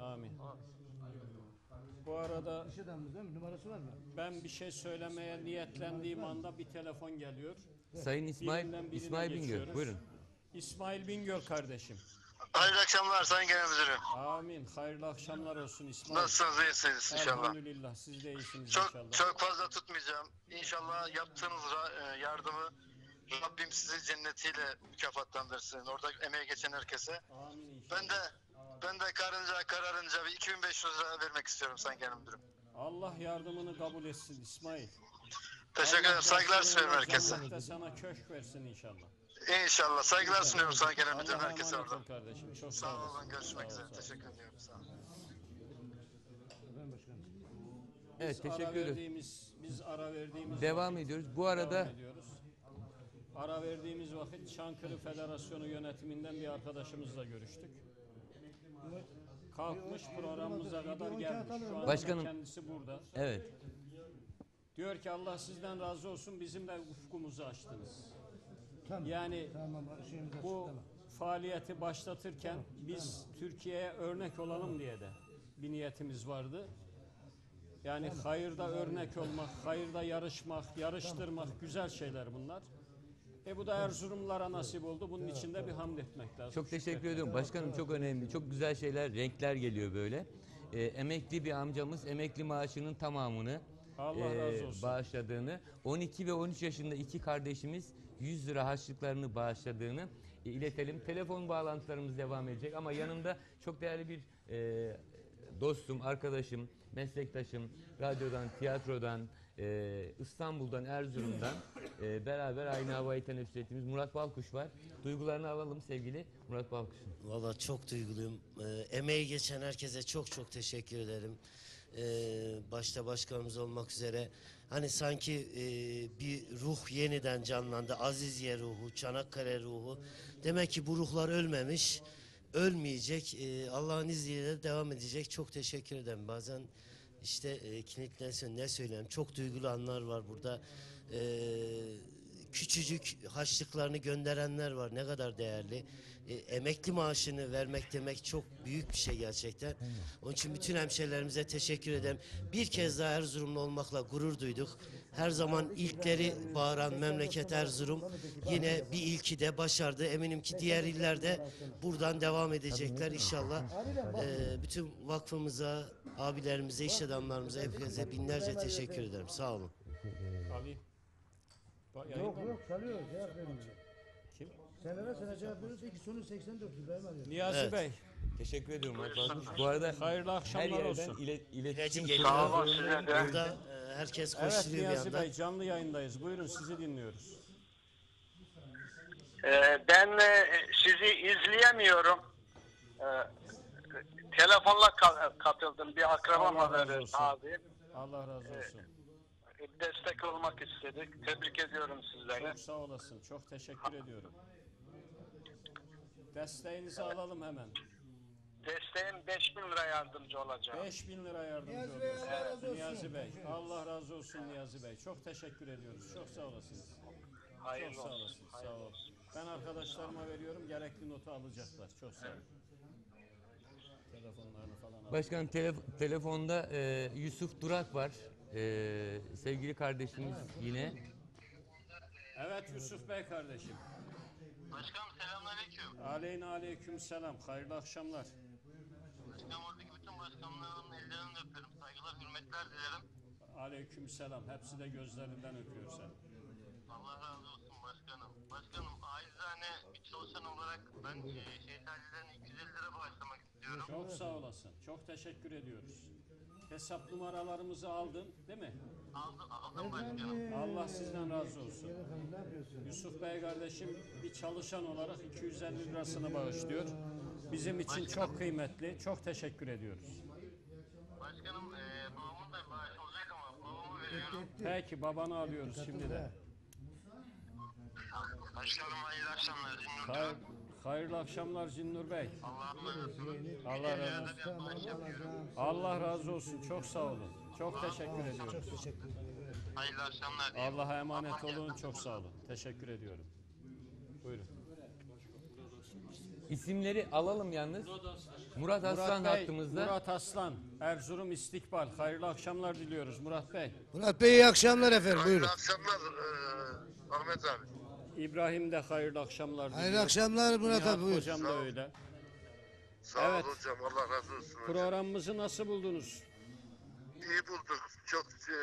Bu arada İş adamımız değil mi? Numarası var mı? ben bir şey söylemeye niyetlendiğim anda bir telefon geliyor. Sayın Birinden birine İsmail Bingöl. geçiyoruz. Buyurun. İsmail Bingöl kardeşim. Hayırlı akşamlar Sayın Genel Müdürüm. Amin. Hayırlı akşamlar olsun İsmail. Nasılsınız? İyisiniz inşallah. Elhamdülillah. Siz de iyisiniz inşallah. Çok fazla tutmayacağım. İnşallah yaptığınız yardımı Rabbim sizi cennetiyle mükafatlandırsın. Orada emeği geçen herkese. Amin inşallah. Ben de kararınca bir 2500 lira vermek istiyorum Sayın Genel Müdürüm. Allah yardımını kabul etsin İsmail. Teşekkür ederim. Saygılar sunuyorum herkese. Cennette sana köşk versin inşallah. İnşallah. Saygılar sunuyorum Sayın Genel Müdürüm Allah'a herkese emanet ol orada. kardeşim. Çok Sağ olasın. olun. Görüşmek Sağ ol, üzere. sağ ol. Teşekkür ediyorum. Sağ olun. Evet, teşekkür ederim. Biz ara verdiğimiz Devam vakit ediyoruz. Bu arada devam ediyoruz. Ara verdiğimiz vakit Çankırı Federasyonu yönetiminden bir arkadaşımızla görüştük. Kalkmış programımıza kadar gelmiş. Şu anda Başkanım. kendisi burada. evet. Diyor ki Allah sizden razı olsun, bizim de ufkumuzu açtınız. Yani bu faaliyeti başlatırken biz Türkiye'ye örnek olalım diye de bir niyetimiz vardı. Yani hayırda örnek olmak, hayırda yarışmak, yarıştırmak güzel şeyler bunlar. Bu da Erzurumlara nasip oldu. Bunun için de bir hamd etmek lazım. Çok teşekkür ediyorum. Başkanım çok önemli. Çok güzel şeyler, renkler geliyor böyle. Emekli bir amcamız emekli maaşının tamamını Allah razı olsun. bağışladığını, 12 ve 13 yaşında iki kardeşimiz 100 lira harçlıklarını bağışladığını iletelim. Telefon bağlantılarımız devam edecek ama yanımda çok değerli bir dostum, arkadaşım, meslektaşım, radyodan, tiyatrodan, İstanbul'dan, Erzurum'dan beraber aynı havayı teneffüs ettiğimiz Murat Balkuş var. Duygularını alalım sevgili Murat Balkuş'un. Valla çok duyguluyum. Emeği geçen herkese çok teşekkür ederim. Başta başkanımız olmak üzere. Hani sanki bir ruh yeniden canlandı. Aziziye ruhu, Çanakkale ruhu. Demek ki bu ruhlar ölmemiş, ölmeyecek. Allah'ın izniyle de devam edecek. Çok teşekkür ederim. Bazen işte ne söyleyeyim, çok duygulu anlar var burada. Küçücük harçlıklarını gönderenler var, ne kadar değerli. Emekli maaşını vermek demek çok büyük bir şey gerçekten. Onun için bütün hemşehrilerimize teşekkür ederim. Bir kez daha Erzurumlu olmakla gurur duyduk. Her zaman ilkleri bağıran memleket Erzurum yine bir ilki de başardı. Eminim ki diğer illerde buradan devam edecekler inşallah. Bütün vakfımıza, abilerimize, iş adamlarımıza, hepinize binlerce teşekkür ederim. Sağ olun. Abi. Yok çalıyor, cevap vermiyor. Kim? Senelere cevap veriyorsa iki sonu 84 İbrahim arıyor. Niyazi Evet. Bey. Teşekkür ediyorum Murat Balkuş. Bu arada Hayırlı akşamlar her yerden olsun. iletişim Sağ kurmak olun. zorundayım. Burada herkes Evet koşturuyor bir Niyazi yandan. Bey, canlı yayındayız. Buyurun, sizi dinliyoruz. Ben sizi izleyemiyorum. telefonla katıldım. Bir akrabam Allah razı haberi olsun. abi. Allah razı olsun. Destek olmak istedik. Tebrik ediyorum sizleri. Çok sağ olasın. Çok teşekkür ediyorum. Desteğinizi alalım hemen. Desteğim 5.000 lira yardımcı olacağım. 5.000 lira yardımcı oluyorsunuz. Niyazi Bey. Allah razı olsun Niyazi Bey. Çok teşekkür ediyoruz. Çok sağ olasınız. Hayırlı Çok sağ olsun. olasınız. Sağ olun. Ben arkadaşlarıma veriyorum. Gerekli notu alacaklar. Çok sağ olun. Telefonlarını falan alın. Başkanım telefonda Yusuf Durak var. Sevgili kardeşimiz yine. Evet Yusuf Bey kardeşim. Başkanım selamünaleyküm. Aleyküm selam. Hayırlı akşamlar. Başkanım oradaki bütün başkanların ellerinden öperim. Saygılar, hürmetler dilerim. Aleyküm selam. Hepsi de gözlerinden öpüyor seni. Allah razı olsun başkanım. Başkanım acizane bir çalışan olarak ben şehit ailelerine 250 lira bağışlamak istiyorum. Çok sağ olasın. Çok teşekkür ediyoruz. Hesap numaralarımızı aldın değil mi? Aldım başkanım. Allah sizden razı olsun. Yusuf Bey kardeşim bir çalışan olarak 250 lirasını bağışlıyor. Bizim için çok kıymetli. Çok teşekkür ediyoruz. Başkanım babamın da bağışı olacak ama babamı veriyorum. Peki babanı alıyoruz şimdi de. Başkanım hayırlı akşamlar. Zinnur. Hayırlı akşamlar Zinnur Bey. Allah'a emanet olun. Allah razı olsun. Allah razı olsun. Çok sağ olun. Çok teşekkür ediyorum. Hayırlı akşamlar. Allah'a emanet olun. Çok sağ olun. Teşekkür ediyorum. Buyurun. İsimleri alalım yalnız. Murat Aslan Bey, hattımızda. Murat Aslan, Erzurum İstikbal. Hayırlı akşamlar diliyoruz Murat Bey. Murat Bey iyi akşamlar efendim. Buyurun. Hayırlı akşamlar Ahmet abi. İbrahim de hayırlı akşamlar diliyor. Hayırlı akşamlar Murat Nihat abi. Buyur. Hocam da öyle. Sağ Evet. ol hocam. Allah razı olsun hocam. Programımızı nasıl buldunuz? İyi bulduk. Çok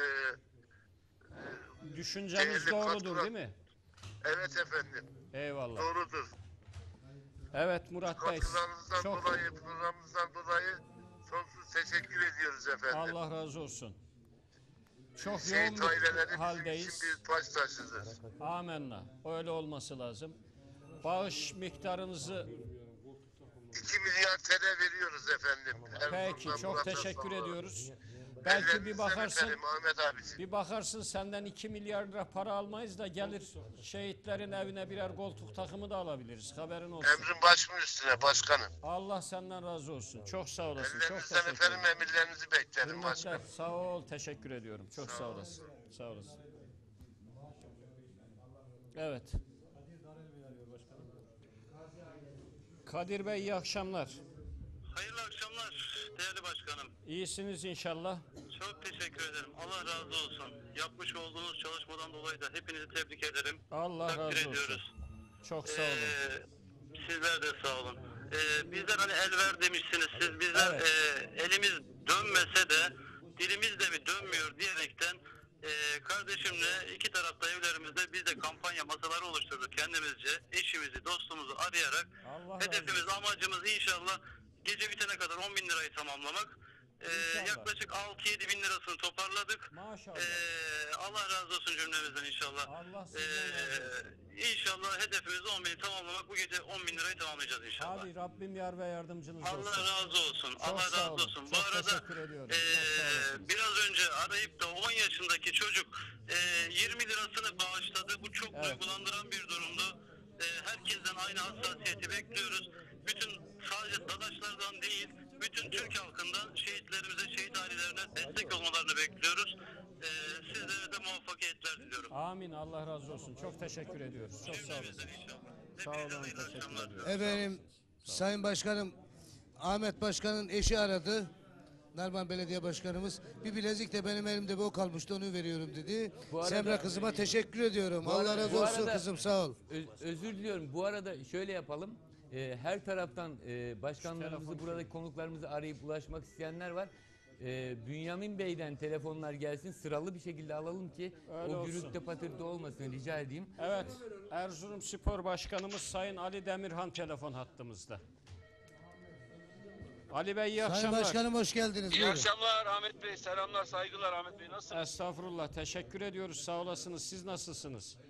Düşünceniz değerli doğrudur katkılar. değil mi? evet efendim. Eyvallah. Doğrudur. Evet Murat Bey. Katkılarınızdan Çok dolayı, programınızdan dolayı sonsuz teşekkür ediyoruz efendim. Allah razı olsun. Çok yoğun Şehit bir aileleri bizim haldeyiz. için bir baş taşıdır. Amenna. Öyle olması lazım. Bağış miktarınızı 2 milyar TL veriyoruz efendim. peki Erzurum'dan çok Murat teşekkür Aslan'a. ediyoruz. Belki bir Ellerinizden bakarsın öperim Ahmet abiciğim. bir bakarsın senden 2 milyar lira para almayız da gelir şehitlerin evine birer koltuk takımı da alabiliriz. Haberin olsun. Emrin başımın üstüne başkanım. Allah senden razı olsun. Çok sağ olasın. Çok Ellerinizden teşekkür öperim, ederim. emirlerinizi beklerim Hürmetler. başkanım. Sağ ol. Teşekkür ediyorum. Çok sağ olasın. Sağ olasın. Evet. Kadir Bey iyi akşamlar. Hayırlı akşamlar değerli başkanım. İyisiniz inşallah. Çok teşekkür ederim. Allah razı olsun. Yapmış olduğunuz çalışmadan dolayı da hepinizi tebrik ederim. Allah Takdir razı olsun. ediyoruz. Çok sağ olun. Sizler de sağ olun. Bizler hani el ver demişsiniz. Siz bizler elimiz dönmese de dilimiz de mi dönmüyor diyerekten kardeşimle iki tarafta evlerimizde biz de kampanya masaları oluşturduk kendimizce. Eşimizi, dostumuzu arayarak Allah hedefimiz, amacımız inşallah gece bitene kadar 10.000 lirayı tamamlamak. Yaklaşık 6-7 bin lirasını toparladık. Maşallah. Allah razı olsun cümlemizden inşallah. Allah sizden razı olsun. İnşallah hedefimiz 10.000'i tamamlamak. Bu gece 10.000 lirayı tamamlayacağız inşallah. Hadi Rabbim yar ve yardımcınız olsun. Allah razı olsun. Çok Allah sağ razı olun. olsun. Bu Çok arada teşekkür ediyorum. Çok sağ olasınız. biraz önce arayıp da 10 yaşındaki çocuk 20 lirasını bağışladı. Bu çok duygulandıran bir durumdu. Herkesten aynı hassasiyeti bekliyoruz. Bütün sadece dadaşlardan değil, bütün Türk halkından şehitlerimize, şehit ailelerine destek olmalarını bekliyoruz. Sizlere de muvaffakiyetler diliyorum. Amin. Allah razı olsun. Çok teşekkür ediyoruz. Çok sağ olun. Sağ olun. Teşekkür ediyoruz. Efendim Sayın Başkanım Ahmet Başkan'ın eşi aradı. Narman Belediye Başkanımız. Bir bilezik de benim elimde bu kalmıştı onu veriyorum dedi. Semra kızıma teşekkür ediyorum. Allah razı olsun kızım sağ ol. Özür diliyorum. Bu arada şöyle yapalım. Her taraftan başkanlarımızı, buradaki konuklarımızı arayıp ulaşmak isteyenler var. Bünyamin Bey'den telefonlar gelsin. Sıralı bir şekilde alalım ki Öyle o olsun. gürültü patırtı olmasın rica edeyim. Evet. Erzurum Spor Başkanımız Sayın Ali Demirhan telefon hattımızda. Ali Bey iyi Sayın akşamlar. Başkanım hoş geldiniz. İyi Buyurun. akşamlar Ahmet Bey. Selamlar, saygılar Ahmet Bey. Nasılsınız? Estağfurullah. Teşekkür ediyoruz. Sağ olasınız. Siz nasılsınız?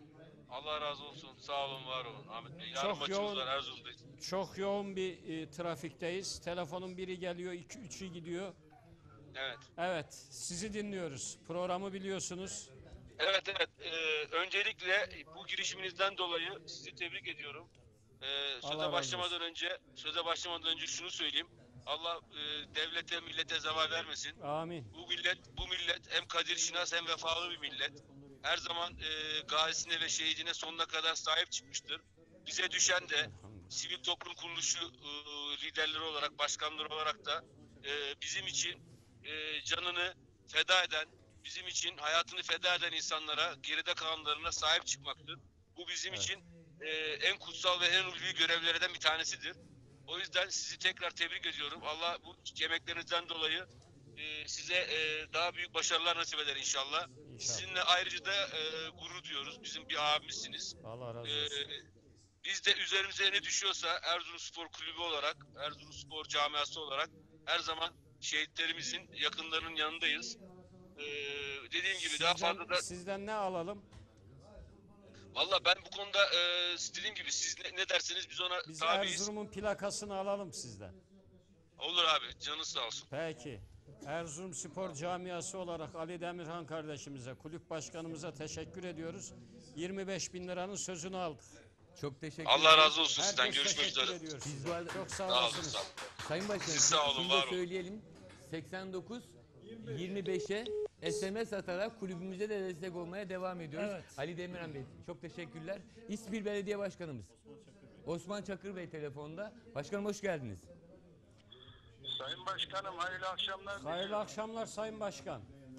Allah razı olsun. Sağ olun, var olun Ahmet Bey. Yarın Çok maçımız yoğun, var Erzurum'dayız. çok yoğun bir trafikteyiz. Telefonun biri geliyor, üçü gidiyor. Evet. Evet, sizi dinliyoruz. Programı biliyorsunuz. Evet. Öncelikle bu girişiminizden dolayı sizi tebrik ediyorum. Allah razı Söze başlamadan önce şunu söyleyeyim. Allah devlete, millete zeval vermesin. Amin. Bu millet hem kadir şinas hem vefalı bir millet. Her zaman gazisine ve şehidine sonuna kadar sahip çıkmıştır. Bize düşen de sivil toplum kuruluşu liderleri olarak, başkanları olarak da bizim için canını feda eden, bizim için hayatını feda eden insanlara, geride kalanlarına sahip çıkmaktır. Bu bizim için en kutsal ve en ulvi görevlerden bir tanesidir. O yüzden sizi tekrar tebrik ediyorum. Allah bu emeklerinizden dolayı size daha büyük başarılar nasip eder inşallah. Sizinle ayrıca da gurur duyuyoruz. Bizim bir abimizsiniz. Allah razı olsun. Biz de üzerimize ne düşüyorsa Erzurumspor Kulübü olarak, Erzurumspor camiası olarak her zaman şehitlerimizin, yakınlarının yanındayız. Dediğim gibi daha fazla da... Sizden ne alalım? Valla ben bu konuda dediğim gibi siz ne derseniz biz ona Biz tabiiz. Erzurum'un plakasını alalım sizden. Olur abi, canınız sağ olsun. Peki. Erzurumspor camiası olarak Ali Demirhan kardeşimize, kulüp başkanımıza teşekkür ediyoruz. 25.000 liranın sözünü aldık. Çok teşekkür Allah ederim. razı olsun sizden. Herkes Görüşmek teşekkür üzere. ediyoruz. Biz bu arada Çok sağ Sağ olun, olasınız. sağ olun. Sayın Başkanım, Siz sağ olun, şunu da var olun. söyleyelim. 89 25'e SMS atarak kulübümüze de destek olmaya devam ediyoruz. Evet. Ali Demirhan Bey çok teşekkürler. İspir Belediye Başkanımız Osman Çakır Bey telefonda. Başkanım hoş geldiniz. Sayın Başkanım hayırlı akşamlar. Hayırlı akşamlar Sayın Başkan.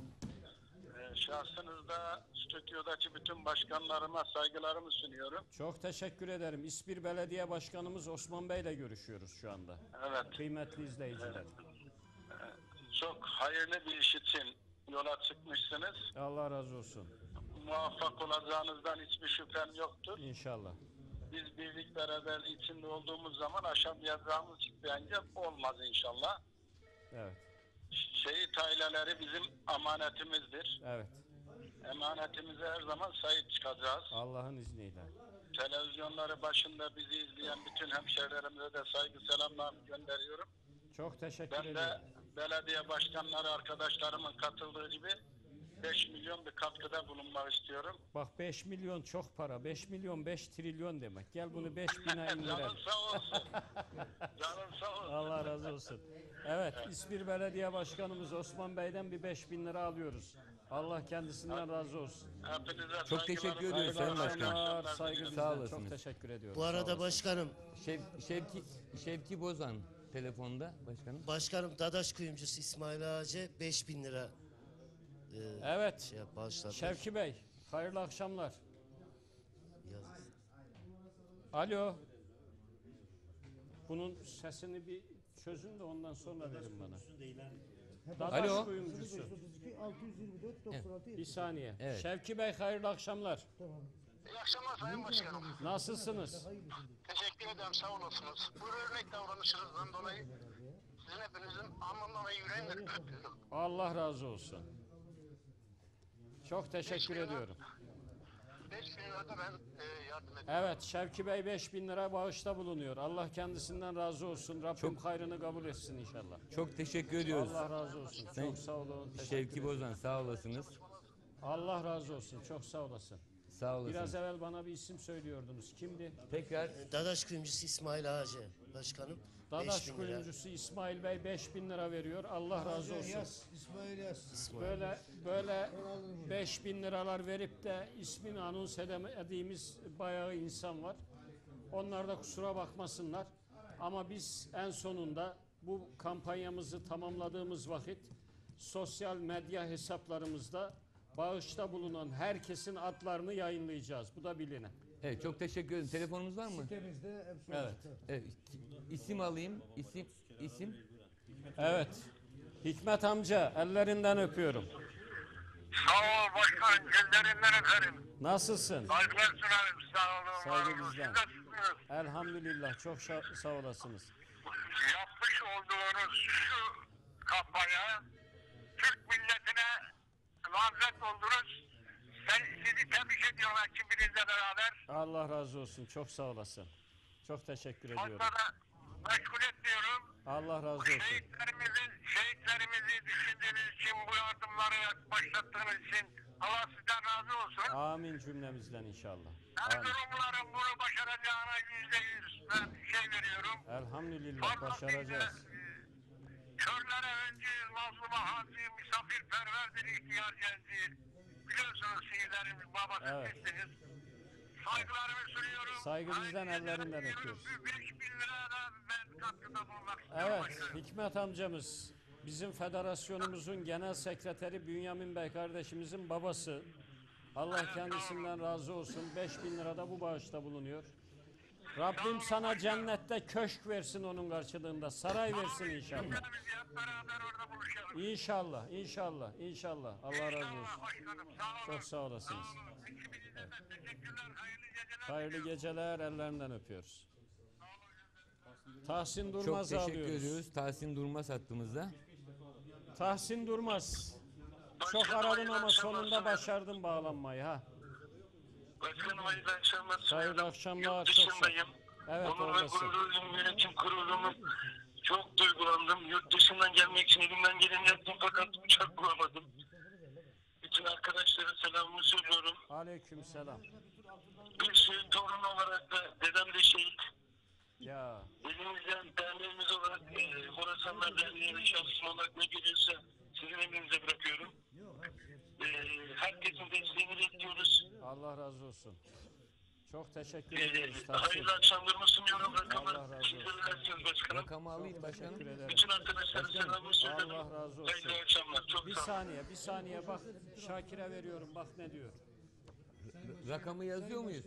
Şahsınızda stüdyodaki bütün başkanlarıma saygılarımı sunuyorum. Çok teşekkür ederim. İspir Belediye Başkanımız Osman Bey ile görüşüyoruz şu anda. Evet. Kıymetli izleyiciler. Çok hayırlı bir iş için yola çıkmışsınız. Allah razı olsun. Muvaffak olacağınızdan hiçbir şüphem yoktur. İnşallah. Biz birlik beraber içinde olduğumuz zaman aşamayacağımız hiçbir engel olmaz inşallah. Evet. Şehit aileleri bizim amanetimizdir. Evet. Emanetimize her zaman sahip çıkacağız. Allah'ın izniyle. Televizyonları başında bizi izleyen bütün hemşehrilerimize de saygı selamlarımı gönderiyorum. Çok teşekkür Ben ederim. de belediye başkanları arkadaşlarımın katıldığı gibi 5 milyon bir katkıda bulunmak istiyorum. Bak 5 milyon çok para. 5 milyon 5 trilyon demek. Gel bunu 5.000'e indirelim. Canın sağ olsun. Canın sağ olsun. Allah razı olsun. Evet, İspir Belediye Başkanımız Osman Bey'den bir 5.000 lira alıyoruz. Allah kendisinden razı olsun. Hepinize Çok teşekkür ediyoruz Hayırlı Sayın Başkan. akşamlar, saygı Sağ bizden. olasınız. Çok teşekkür ediyorum. Bu arada başkanım, Şevki Bozan telefonda başkanım. başkanım Dadaş kuyumcusu İsmail Ağacı 5.000 lira Evet. bağışladı. Şevki Bey, hayırlı akşamlar. Yaz. Alo. Bunun sesini bir çözün de ondan sonra verin bana. Dadaş Alo. kuyumcusu. 624 96 Bir saniye. Evet. Şevki Bey hayırlı akşamlar. İyi akşamlar Sayın Başkanım. Nasılsınız? Teşekkür ederim, sağ olasınız. Bu örnek davranışınızdan dolayı sizin hepinizin alnından ve yüreğinden öpüyorum. Allah razı olsun. Çok teşekkür ediyorum. 5 bin lirada ben yardım ediyorum. Evet, Şevki Bey 5.000 lira bağışta bulunuyor. Allah kendisinden razı olsun. Rabbim hayrını kabul etsin inşallah. Çok teşekkür ediyoruz. Allah razı olsun. Sayın Çok sağ olun. Teşekkür Şevki ederim. Bozan sağ olasınız. Allah razı olsun. Çok sağ olasın. Sağ olasınız. Biraz evvel bana bir isim söylüyordunuz. Kimdi? Tekrar Dadaş kuyumcusu İsmail Ağacı başkanım. Dadaş 5.000 lira. kuyumcusu İsmail Bey 5.000 lira veriyor. Allah razı olsun. İsmail yaz. Böyle 5.000 liralar verip de ismini anons edemediğimiz bayağı insan var. Onlar da kusura bakmasınlar. Ama biz en sonunda bu kampanyamızı tamamladığımız vakit sosyal medya hesaplarımızda bağışta bulunan herkesin adlarını yayınlayacağız. Bu da bilinen. evet çok teşekkür ederim. Telefonumuz var mı? Sitemizde hepsi Evet. Evet. İsim alayım. İsim. Evet. Hikmet amca ellerinden öpüyorum. Sağ ol başkan, gözlerinden öperim. Nasılsın? Saygılar sunarım, sağ olun. Saygı var olun. bizden. Siz nasılsınız? Elhamdülillah çok sağ olasınız. Yapmış olduğunuz şu kampanya Türk milletine mazeret oldunuz. Sizi tebrik ediyorum ekibinizle beraber. Allah razı olsun. Çok sağ olasın. Çok teşekkür ediyorum. Fazla da meşgul etmiyorum. Allah razı olsun. Şehitlerimizi düşündüğünüz için, bu yardımları başlattığınız için Allah sizden razı olsun. Amin cümlemizden inşallah. Amin. Erzurumluların bunu başaracağına %100 ben veriyorum. Elhamdülillah başaracağız. Körlere öncü, mazluma hazi, misafirperverdir ihtiyar genci. Biliyorsunuz şehirlerin babası Evet. sizsiniz. Saygılarımı sunuyorum. Saygı bizden, ellerinden öpüyoruz. 5.000 lira da ben katkıda bulunmak istiyorum. Evet, Hikmet amcamız bizim federasyonumuzun genel sekreteri Bünyamin Bey kardeşimizin babası. Allah kendisinden razı olsun. 5.000 lirada bu bağışta bulunuyor. Rabbim sana cennette köşk versin onun karşılığında. Saray versin inşallah. İnşallah, inşallah, inşallah. Allah razı olsun. Çok sağ olasınız. Evet. Hayırlı geceler, ellerinden öpüyoruz. Tahsin Çok Durmaz'ı teşekkür alıyoruz. ediyoruz. Tahsin Durmaz hattımızda. Tahsin Durmaz. Çok aradım ama sonunda başardım bağlanmayı ha. Başkanım hayırlı akşamlar. Hayırlı akşamlar. Yurt Çok sağ dışındayım. Evet Onur ve oradasın. gururluyum. Yönetim kurulumuz çok duygulandım. Yurt dışından gelmek için elimden geleni yaptım fakat uçak bulamadım. Bütün arkadaşlara selamımı söylüyorum. Aleyküm selam. Bir şehit torunu olarak da dedem de şehit. Ya. Elimizden derneğimiz olarak Horasanlar Derneği'nin şahsım olarak ne geliyorsa sizin elinize bırakıyorum. Herkesin desteğini bekliyoruz. Allah razı olsun. Çok teşekkür ediyoruz. Tahsin. Hayırlı akşamlarımı sunuyorum. Rakamı Allah razı olsun. sizlere versiniz başkanım. Rakamı alayım başkanım. Teşekkür ederim. Bütün arkadaşlara selamımı söylüyorum. Allah razı olsun. Hayırlı akşamlar. Çok Bir sağ olun. saniye, bir saniye bak. Şakir'e veriyorum. Bak ne diyor. Rakamı yazıyor muyuz?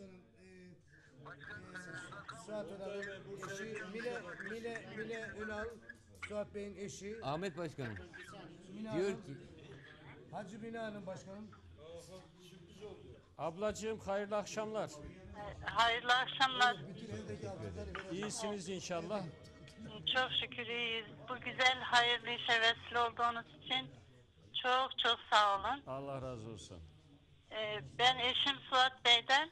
Suat Önal'ın eşi Mine Ünal, Suat Bey'in eşi. Ahmet Başkanım Mine diyor Hanım, ki Hacı Mine Hanım başkanım. Ablacığım hayırlı akşamlar. Hayırlı akşamlar. İyisiniz inşallah. Çok şükür iyiyiz. Bu güzel hayırlı işe vesile olduğunuz için çok çok sağ olun. Allah razı olsun. Ben eşim Suat Bey'den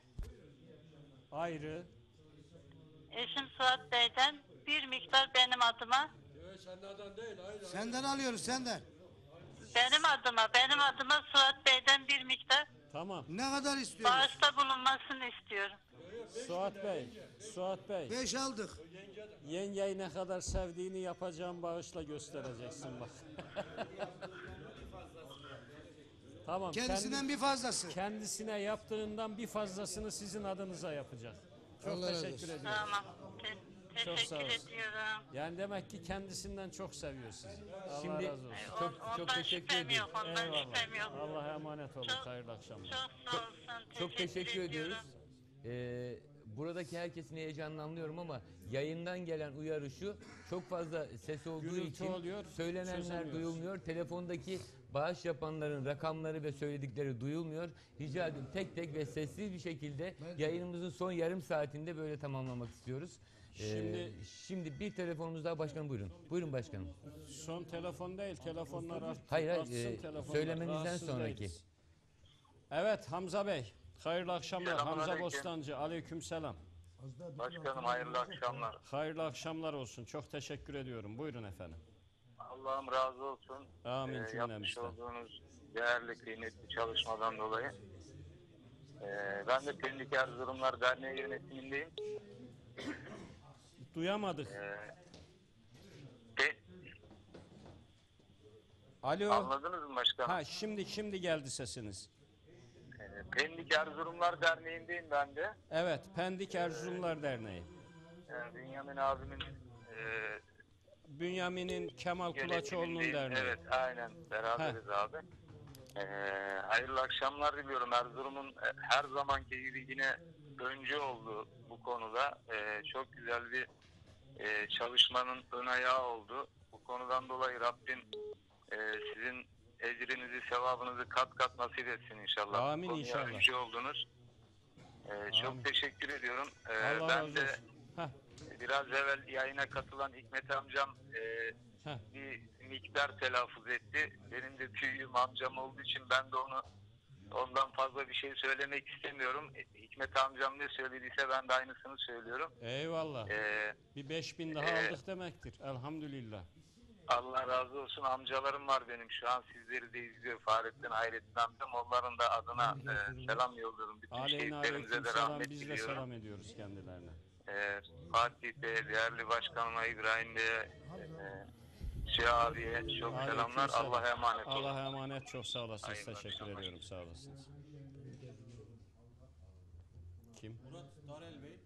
Eşim Suat Bey'den bir miktar benim adıma Senden alıyoruz senden. benim adıma Suat Bey'den bir miktar Tamam. Ne kadar istiyoruz? bağışta bulunmasını istiyorum. Suat Bey. 5 aldık. Yengeyi ne kadar sevdiğini yapacağım bağışla göstereceksin bak. Tamam. Kendisinden bir fazlası. Kendisine yaptığından bir fazlasını sizin adınıza yapacak. Çok Allah razı teşekkür olsun. ediyorum. Tamam. Çok sağ Teşekkür olsun. ediyorum. Yani demek ki kendisinden çok seviyor sizi. Allah Şimdi razı olsun. çok Ondan teşekkür şüphem ediyorum. yok, ondan Eyvallah. şüphem yok. Allah'a emanet olun. Hayırlı akşamlar. Çok sağ olsun. Çok teşekkür ediyorum. ediyoruz. Buradaki herkesin heyecanını anlıyorum ama yayından gelen uyarı şu, çok fazla ses olduğu Gürültü için oluyor, söylenenler çözemiyoruz. duyulmuyor. Telefondaki bağış yapanların rakamları ve söyledikleri duyulmuyor. Rica ediyorum tek tek ve sessiz bir şekilde yayınımızın son yarım saatinde böyle tamamlamak istiyoruz. Şimdi bir telefonumuz daha başkanım buyurun. Buyurun başkanım. Son telefon değil, telefonlar Hayır, artsın telefonlar. söylemenizden Rahatsız sonraki. değiliz. Evet Hamza Bey. Hayırlı akşamlar. Hamza Selamünaleyküm. Bostancı. Aleykümselam. Başkanım hayırlı akşamlar. Hayırlı akşamlar olsun. Çok teşekkür ediyorum. Buyurun efendim. Allah'ım razı olsun. Amin Yapmış cümlemizden. olduğunuz değerli, kıymetli çalışmadan dolayı. Ben de Pendik Erzurumlar Derneği yönetimindeyim. Duyamadık. Pe- Alo. Anladınız mı başkanım? Ha şimdi geldi sesiniz. Pendik Erzurumlar Derneği'ndeyim ben de. Evet, Pendik Erzurumlar Derneği. Bünyamin abimin Bünyamin'in Kemal Kulaçoğlu'nun yönetimindeyim. derneği. Evet aynen beraberiz abi. Hayırlı akşamlar diliyorum. Erzurum'un her zamanki gibi yine öncü oldu bu konuda. Çok güzel bir çalışmanın ön ayağı oldu. Bu konudan dolayı Rabbim sizin ecrinizi, sevabınızı kat kat nasip etsin inşallah. Amin Bu konuya inşallah. öncü oldunuz. Çok teşekkür ediyorum. Allah Ben razı de olsun. Heh. biraz evvel yayına katılan Hikmet amcam bir miktar telaffuz etti. Benim de büyüğüm amcam olduğu için ben de onu Ondan fazla bir şey söylemek istemiyorum. Hikmet amcam ne söylediyse ben de aynısını söylüyorum. Eyvallah. Bir 5000 daha aldık demektir. Elhamdülillah. Allah razı olsun. Amcalarım var benim şu an. Sizleri de izliyor. Fahrettin, Hayrettin amcam. Onların da adına selam yolluyorum. Bütün şehitlerimize de Selam, rahmet biz de diliyorum. selam ediyoruz kendilerine. Fatih Bey, değerli başkanıma, İbrahim Bey'e, Siyah abiye çok selamlar. Allah'a emanet olun. Allah'a emanet. Çok sağ olasınız. Teşekkür ediyorum. Sağ olasınız. Kim? Murat Darel Bey.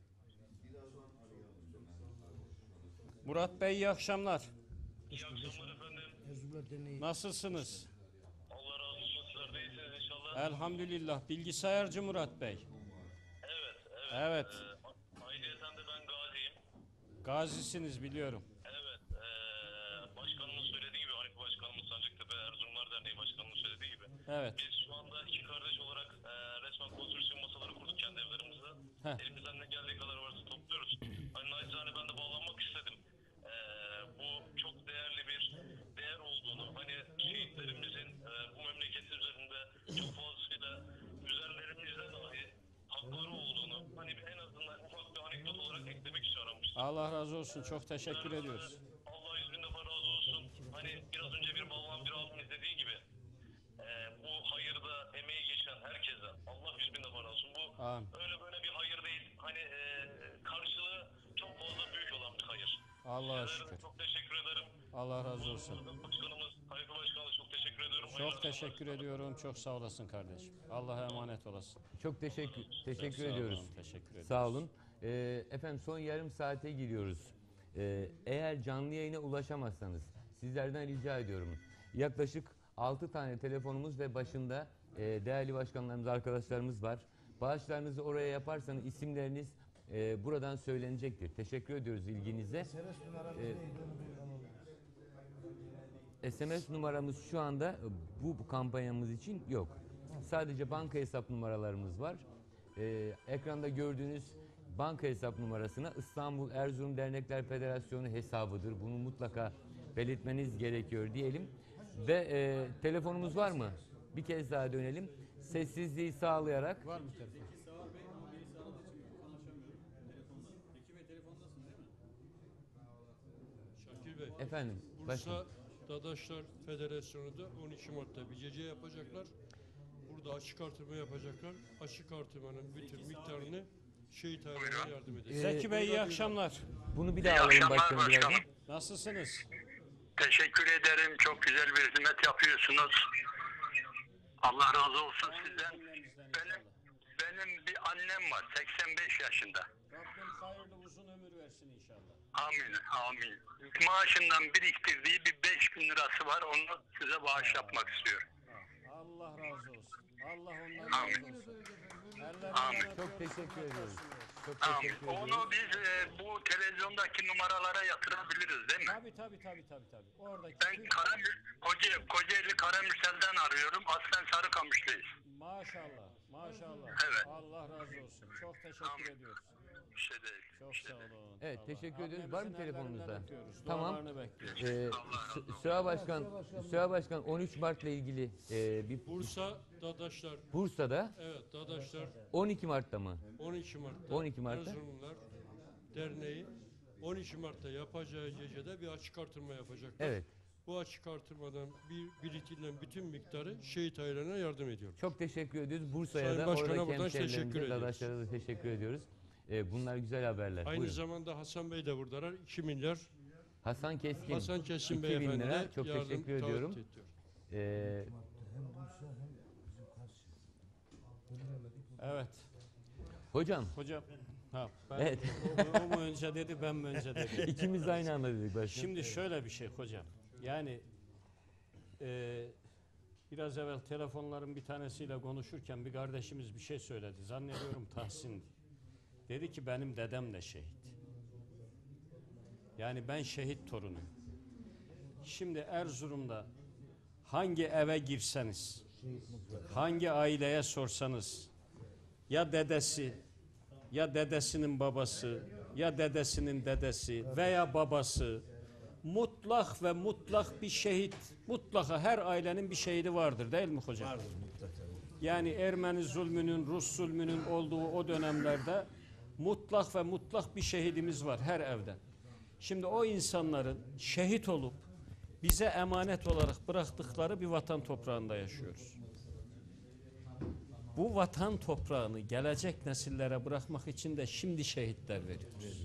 Murat Bey iyi akşamlar. İyi akşamlar efendim. Nasılsınız? Allah razı olsun. Sizler de iyisiniz inşallah. Elhamdülillah. Bilgisayarcı Murat Bey. Evet. Ayrıyeten de ben gaziyim. Gazisiniz biliyorum. Evet. Başkanımın söylediği gibi, Hanifi Başkanımız, Sancaktepe Erzurumlar Derneği Başkanımın söylediği gibi. Evet. Biz şu anda iki kardeş olarak resmen konstrüksiyon masaları kurduk kendi evlerimizde. Elimizden ne geldiği kadar varsa topluyoruz. Hani nacizane ben de bağlanmak istedim. Bu çok değerli bir değer olduğunu, hani şehitlerimizin bu memleket üzerinde çok fazlasıyla üzerlerimizde dahi hakları olduğunu, hani en azından ufak bir anekdot olarak eklemek için aramıştım. Allah razı olsun. Çok teşekkür ediyoruz. Allah yüz bin defa razı olsun. Hani biraz önce bir babam bir abimiz dediği gibi bu hayırda emeği geçen herkese Allah yüz bin defa razı olsun. Bu öyle böyle bir hayır değil. Hani karşılığı çok fazla büyük olan bir hayır. Allah'a şükür. Çok teşekkür ederim. Allah razı olsun. Başkanımız, Hanifi Başkanımız çok teşekkür ediyorum. Çok teşekkür ediyorum. Çok sağ olasın kardeşim. Allah'a emanet olasın. Çok teşekkür sağ olun, ediyoruz. teşekkür ediyoruz. Sağ olun. Efendim son yarım saate giriyoruz. Eğer canlı yayına ulaşamazsanız sizlerden rica ediyorum. Yaklaşık 6 tane telefonumuz ve başında değerli başkanlarımız, arkadaşlarımız var. Bağışlarınızı oraya yaparsanız isimleriniz buradan söylenecektir. Teşekkür ediyoruz ilginize. SMS numaramız şu anda bu kampanyamız için yok. Sadece banka hesap numaralarımız var. Ekranda gördüğünüz banka hesap numarasına İstanbul Erzurum Dernekler Federasyonu hesabıdır. Bunu mutlaka belirtmeniz gerekiyor diyelim. Ve telefonumuz var mı? Bir kez daha dönelim. Sessizliği sağlayarak. Var mı telefon? Şakir Bey. Efendim. Bursa Dadaşlar Federasyonu da 12 Mart'ta bir gece yapacaklar. Burada açık artırma yapacaklar. Açık artırmanın bütün miktarını şehit ailelerine yardım edecek. Zeki Bey iyi akşamlar. Bunu bir daha alalım başkanım birazdan. Nasılsınız? Teşekkür ederim. Çok güzel bir hizmet yapıyorsunuz. Allah razı olsun sizden. Benim bir annem var. 85 yaşında. Rabbim hayırlı uzun ömür versin inşallah. Amin. Amin. Maaşından biriktirdiği bir 5.000 lirası var. Onu size bağış yapmak istiyorum. Allah razı olsun. Allah ondan razı olsun. Amin. Çok teşekkür ediyoruz. Çok Amin. teşekkür ediyoruz. Onu biz bu televizyondaki numaralara yatırabiliriz değil mi? Tabii. Oradaki Ben Kocaeli Karamürsel'den arıyorum. Aslen Sarıkamışlıyız. Maşallah. Evet. Allah razı olsun. Çok teşekkür ediyoruz. Bir şey değil. Çok sağ olun. Evet, teşekkür ediyoruz. Var mı telefonunuzda? Öpüyoruz. Tamam. Dualarını bekliyoruz. Süha Başkan 13 Mart'la ilgili bir Bursa Dadaşlar. Bursa'da. Evet, Dadaşlar. 12 Mart'ta mı? 12 Mart'ta. 12 Mart'ta. Erzurumlular Derneği 12 Mart'ta yapacağı gecede bir açık artırma yapacaklar. Evet. Bu açık artırmadan biriktirilen bütün miktarı şehit ailelerine yardım ediyoruz. Çok teşekkür ediyoruz. Bursa'ya Sayın da Başkan'a oradaki buradan teşekkür hemşehrilerimize, ediyoruz. dadaşlara da teşekkür ediyoruz. Bunlar güzel haberler. Aynı Buyurun. zamanda Hasan Bey de buradalar. 2 milyar. Hasan Keskin. 2.000 beyefendi lira. de Çok yardım teşekkür taahhüt ediyorum. ediyor. Evet. Hocam. Evet. O mu önce dedi, ben mi önce dedim? İkimiz de aynı anda dedik başkanım. Şimdi şöyle bir şey hocam. Yani biraz evvel telefonların bir tanesiyle konuşurken bir kardeşimiz bir şey söyledi. Zannediyorum Tahsin. Dedi ki benim dedem de şehit. Yani ben şehit torunuyum. Şimdi Erzurum'da hangi eve girseniz, hangi aileye sorsanız, ya dedesi, ya dedesinin babası, ya dedesinin dedesi veya babası mutlak ve mutlak bir şehit, mutlaka her ailenin bir şehidi vardır değil mi hocam? Vardır mutlaka. Yani Ermeni zulmünün, Rus zulmünün olduğu o dönemlerde mutlak ve mutlak bir şehidimiz var her evden. Şimdi o insanların şehit olup bize emanet olarak bıraktıkları bir vatan toprağında yaşıyoruz. Bu vatan toprağını gelecek nesillere bırakmak için de şimdi şehitler veriyoruz.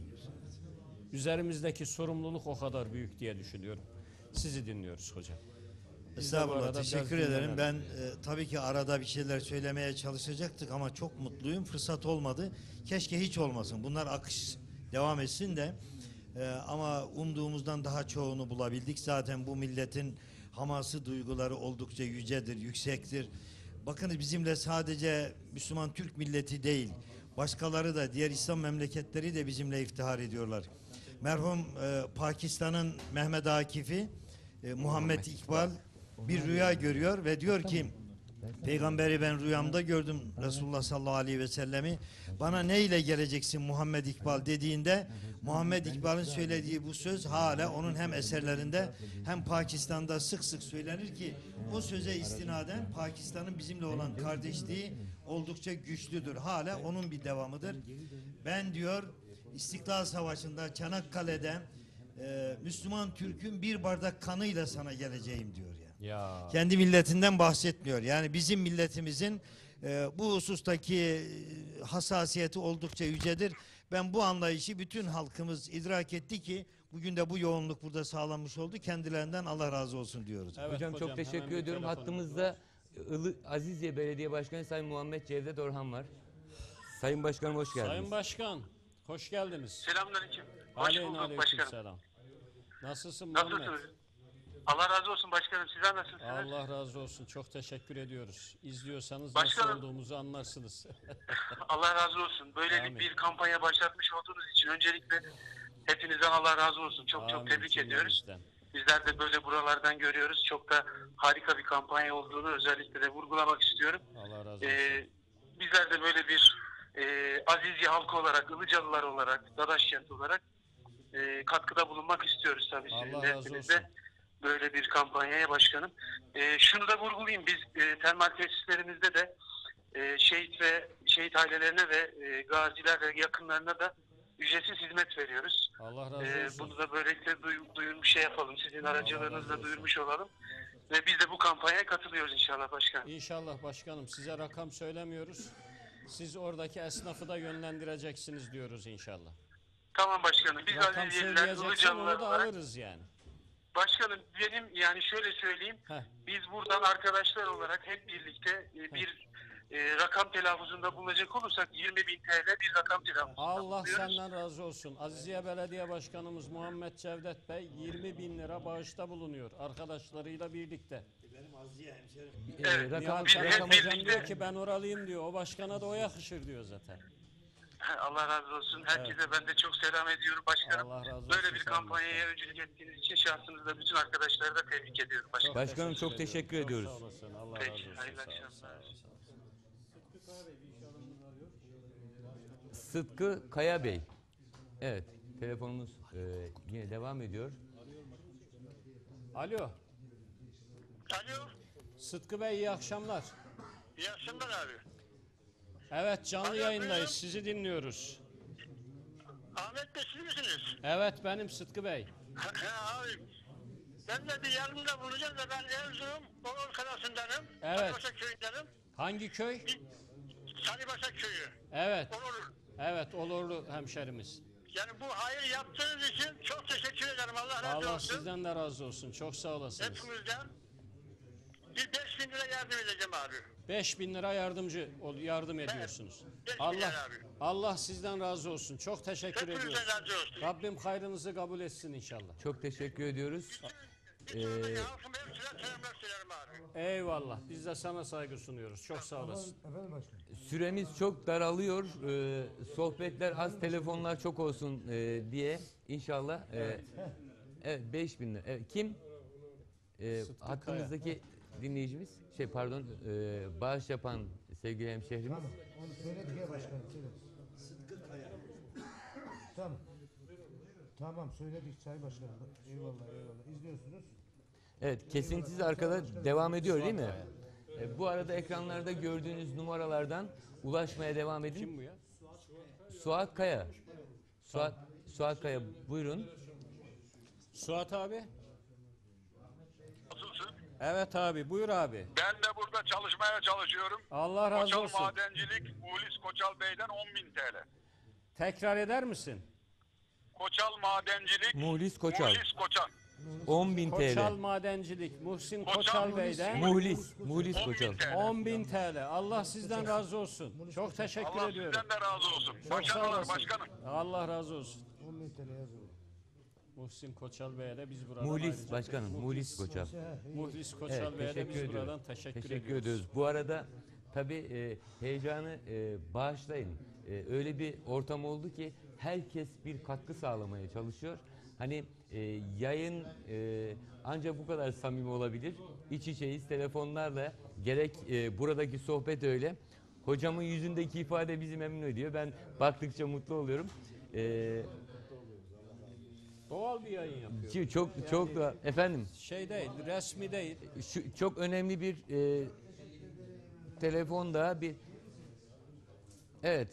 Üzerimizdeki sorumluluk o kadar büyük diye düşünüyorum. Sizi dinliyoruz hocam. Estağfurullah, teşekkür ederim. Ben tabii ki arada bir şeyler söylemeye çalışacaktık ama çok mutluyum. Fırsat olmadı. Keşke hiç olmasın. Bunlar akış devam etsin de ama umduğumuzdan daha çoğunu bulabildik. Zaten bu milletin haması duyguları oldukça yücedir, yüksektir. Bakın bizimle sadece Müslüman Türk milleti değil, başkaları da, diğer İslam memleketleri de bizimle iftihar ediyorlar. Merhum Pakistan'ın Mehmet Akif'i, Muhammed İkbal bir rüya görüyor ve diyor ki, Peygamberi ben rüyamda gördüm, Resulullah sallallahu aleyhi ve sellemi. Bana ne ile geleceksin Muhammed İkbal dediğinde, Muhammed İkbal'ın söylediği bu söz hala onun hem eserlerinde hem Pakistan'da sık sık söylenir ki o söze istinaden Pakistan'ın bizimle olan kardeşliği oldukça güçlüdür. Hala onun bir devamıdır. Ben diyor İstiklal Savaşı'nda Çanakkale'de Müslüman Türk'ün bir bardak kanıyla sana geleceğim diyor yani. Ya. Kendi milletinden bahsetmiyor. Yani bizim milletimizin bu husustaki hassasiyeti oldukça yücedir. Ben bu anlayışı bütün halkımız idrak etti ki bugün de bu yoğunluk burada sağlanmış oldu. Kendilerinden Allah razı olsun diyoruz. Evet, hocam çok teşekkür ediyorum. Hattımızda Azizye Belediye Başkanı Sayın Muhammed Cevdet Orhan var. Sayın Başkanım hoş geldiniz. Sayın Başkan, hoş geldiniz. Selamünaleyküm. Hoş bulduk Aleyküm başkanım. selam. Nasılsın Muhammed? Nasılsınız? Allah razı olsun başkanım. Sizler nasılsınız? Allah razı olsun. Çok teşekkür ediyoruz. İzliyorsanız Başkanım. nasıl olduğumuzu anlarsınız. Allah razı olsun. Böyle Amin. bir kampanya başlatmış olduğunuz için öncelikle hepinizden Allah razı olsun. Çok çok Amin, tebrik ediyoruz. cümlemizden. Bizler de böyle buralardan görüyoruz. Çok da harika bir kampanya olduğunu özellikle de vurgulamak istiyorum. Allah razı olsun. Bizler de böyle bir Azizye halkı olarak, Ilıcalılar olarak, Dadaşkent olarak katkıda bulunmak istiyoruz tabii sizin Allah de razı hepiniz de. olsun. Böyle bir kampanyaya başkanım. Şunu da vurgulayayım. Biz termal tesislerimizde de şehit ailelerine ve gaziler ve yakınlarına da ücretsiz hizmet veriyoruz. Allah razı olsun. Bunu da böylelikle duyurmuş şey yapalım. Sizin aracılığınızla duyurmuş olalım. Ve biz de bu kampanyaya katılıyoruz inşallah başkanım. İnşallah başkanım. Size rakam söylemiyoruz. Siz oradaki esnafı da yönlendireceksiniz diyoruz inşallah. Tamam başkanım. Biz Rakam Azizliler, söyleyeceksen Ilıcalılar onu da olarak alırız yani. başkanım benim yani şöyle söyleyeyim. Biz buradan arkadaşlar olarak hep birlikte bir rakam telaffuzunda bulunacak olursak 20.000 TL bir rakam telaffuzunda Allah bulunuyoruz. senden razı olsun. Aziziye Belediye Başkanımız Muhammed Cevdet Bey 20.000 lira bağışta bulunuyor arkadaşlarıyla birlikte. Benim Aziziye hemşerim. Nihat Çakam hocam diyor ki ben oralıyım diyor. O başkana da o yakışır diyor zaten. Allah razı olsun. Herkese ben de çok selam ediyorum başkanım. Allah razı olsun. Böyle bir kampanyaya öncülük ettiğiniz için şahsınızda bütün arkadaşları da tebrik ediyorum başkanım. Başkanım çok teşekkür ediyoruz. Sağ olasın. Allah Peki, razı olsun. hayırlı Sağ ol, akşamlar. sağ ol, sağ ol. Sıtkı Kaya Bey. Evet, telefonumuz yine devam ediyor. Alo. Alo. Sıtkı Bey iyi akşamlar. İyi akşamlar abi. Evet canlı Alo, yayındayız. buyurun. Sizi dinliyoruz. Ahmet Bey siz misiniz? Evet benim Sıtkı Bey. He abi. Ben de bir yardımda bulunacağım da ben Erzurum Onur Karası'ndanım. Evet. Sarıbaşak köyündenim. Hangi köy? Sarıbaşak köyü. Evet. Onur. Evet Olurlu hemşerimiz. Yani bu hayır yaptığınız için çok teşekkür ederim. Allah razı Allah olsun. sizden de razı olsun. Çok sağ olasınız. Hepimizden. Bir 5.000 lira yardım edeceğim abi. 5.000 lira yardım ediyorsunuz. 5.000 Allah lira abi. Allah sizden razı olsun. Çok teşekkür Hepinizden ediyoruz. razı olsun. Rabbim hayrınızı kabul etsin inşallah. Çok teşekkür ediyoruz. Halkıma hepsine selamlar söylerim abi. Eyvallah. Biz de sana saygı sunuyoruz. Çok sağ olasın. Efendim başkanım. Süremiz çok daralıyor. Sohbetler az, telefonlar çok olsun diye inşallah. Evet 5.000 lira. Evet, kim? Hattımızdaki dinleyicimiz. Bağış yapan sevgili hemşehrimiz. Tamam. Onu söyledik ya başkanım. Söyle. Sıtkı Kaya. Tamam. Tamam söyledik Sayın Başkanım. Eyvallah eyvallah. İzliyorsunuz. Evet, kesintisiz arkada devam ediyor değil mi? Bu arada ekranlarda gördüğünüz numaralardan ulaşmaya devam edin. Kim bu ya? Suat Kaya. Suat Kaya buyurun. Suat abi. Nasılsın? Evet abi, buyur abi. Ben de burada çalışmaya çalışıyorum. Allah razı Koçal olsun. Madencilik, Muhlis Koçal Bey'den 10.000 TL. Tekrar eder misin? Koçal Madencilik, Muhlis Koçal. Muhlis Koçal. 10.000 Koçal TL. Madencilik, Muhsin Koçal Koçal Bey'den Muhlis Koçal. 10.000 TL. Allah sizden razı olsun. Çok teşekkür Allah ediyorum. sizden de razı olsun. Çok sağ Başarılar olasın. başkanım. Allah razı olsun. 10.000 TL yazıyor. Muhsin Koçal Bey'e de biz buradan Muhlis ayrıca- başkanım, Muhlis Koçal. Muhlis Koçal Evet, Bey'e de teşekkür biz ediyoruz. buradan teşekkür ediyoruz. ediyoruz. Bu arada tabii heyecanı bağışlayın. Öyle bir ortam oldu ki herkes bir katkı sağlamaya çalışıyor. Hani yayın ancak bu kadar samimi olabilir. İç içeyiz telefonlarla. Gerek buradaki sohbet öyle. Hocamın yüzündeki ifade bizi memnun ediyor. Ben baktıkça mutlu oluyorum. Doğal bir yayın yapıyor. Çok da efendim. Şey değil, resmi değil. Çok önemli bir telefon daha bir. Evet.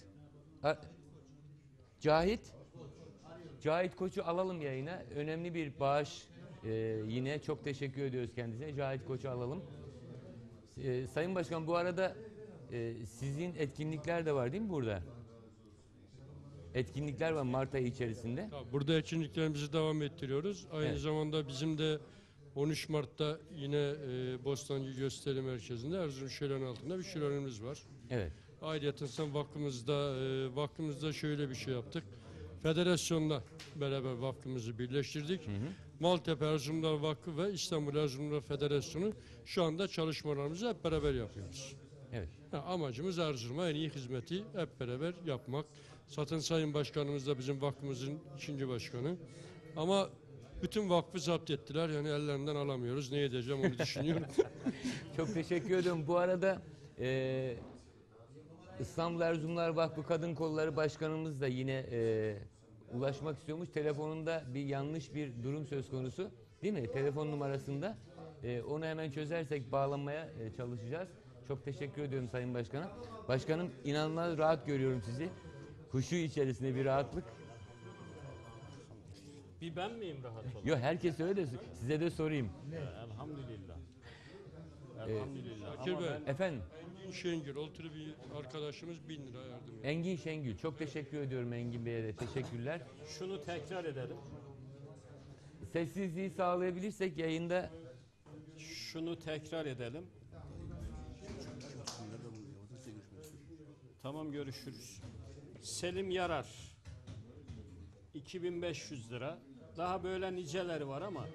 Cahit Koç'u alalım yayına. Önemli bir bağış yine. Çok teşekkür ediyoruz kendisine. Cahit Koç'u alalım. Sayın Başkan bu arada sizin etkinlikler de var değil mi burada? Etkinlikler var Mart ayı içerisinde. Burada etkinliklerimizi devam ettiriyoruz. Aynı Evet. zamanda bizim de 13 Mart'ta yine Bostancı Gösteri Merkezi'nde Erzurum Şölen altında bir şölenimiz var. Evet. Ayrıca vakfımızda şöyle bir şey yaptık. Federasyonla beraber vakfımızı birleştirdik. Maltepe Erzurumlar Vakfı ve İstanbul Erzurumlar Federasyonu şu anda çalışmalarımızı hep beraber yapıyoruz. Evet. Amacımız Erzurum'a en iyi hizmeti hep beraber yapmak. Zaten Sayın Başkanımız da bizim vakfımızın 2. başkanı. Ama bütün vakfı zapt ettiler. Yani ellerinden alamıyoruz. Ne edeceğim onu düşünüyorum. Çok teşekkür ediyorum. Bu arada İstanbul Erzurumlar Vakfı Kadın Kolları Başkanımız da yine ulaşmak istiyormuş. Telefonunda bir yanlış bir durum söz konusu. Değil mi? Telefon numarasında. Onu hemen çözersek bağlanmaya çalışacağız. Çok teşekkür ediyorum Sayın Başkanım. Başkanım inanılmaz rahat görüyorum sizi. Huşu içerisinde bir rahatlık. Bir ben miyim rahat olan? Yok herkes öyle de size de sorayım. Elhamdülillah. Elhamdülillah. Şakir Ama Bey, ben Efendim? Şengül, Olturu bir arkadaşımız 1000 lira yardım etti. Engin Şengül. Çok teşekkür ediyorum Engin Bey'e de. Teşekkürler. şunu tekrar edelim. Sessizliği sağlayabilirsek yayında Şunu tekrar edelim. Tamam görüşürüz. Selim Yarar 2500 lira. Daha böyle niceleri var ama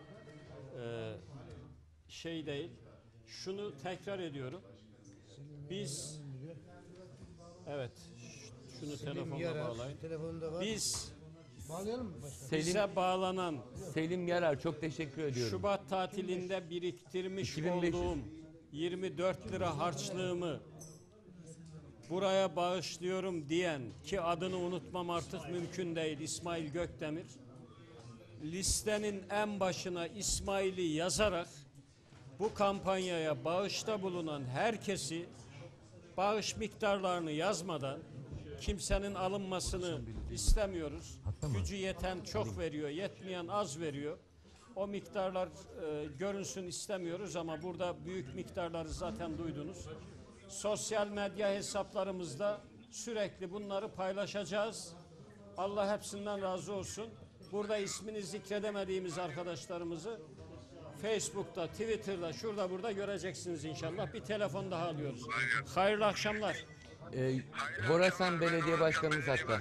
şey değil. Şunu tekrar ediyorum. Biz evet şunu telefonla bağlayın. Telefonunda var. Biz Bağlayalım mı başkanım? bize bağlanan Selim Yarar çok teşekkür ediyorum. Şubat tatilinde biriktirmiş 2500. olduğum 24 lira harçlığımı buraya bağışlıyorum diyen ki adını unutmam artık mümkün değil İsmail Gökdemir listenin en başına İsmail'i yazarak bu kampanyaya bağışta bulunan herkesi bağış miktarlarını yazmadan kimsenin alınmasını istemiyoruz. Gücü yeten çok veriyor, yetmeyen az veriyor. O miktarlar görünsün istemiyoruz ama burada büyük miktarları zaten duydunuz. Sosyal medya hesaplarımızda sürekli bunları paylaşacağız. Allah hepsinden razı olsun. Burada ismini zikredemediğimiz arkadaşlarımızı Facebook'ta, Twitter'da, şurada burada göreceksiniz inşallah. Bir telefon daha alıyoruz. Hayırlı akşamlar. Horasan Belediye Başkanımız hatta.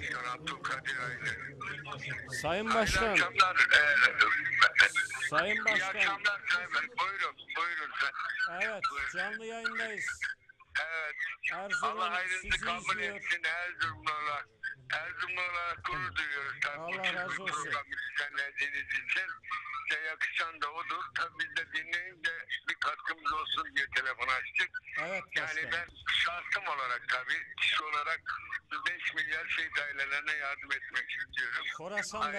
Sayın Başkan. Sayın Başkan. İyi akşamlar Sayın Bey. Buyurun. Evet, canlı yayındayız. Evet. Erzurum Allah hayrınızı sizi kabul izliyor. etsin Erzurumlular. Erzurumlu olarak gurur duyuyoruz. Tabii Allah razı olsun. programı düzenlediğiniz için. Size yakışan da odur. Tabii biz de dinleyince bir katkımız olsun diye telefon açtık. Evet, yani ben şahsım olarak tabii kişi olarak 5 milyar şehit ailelerine yardım etmek istiyorum. Khorasan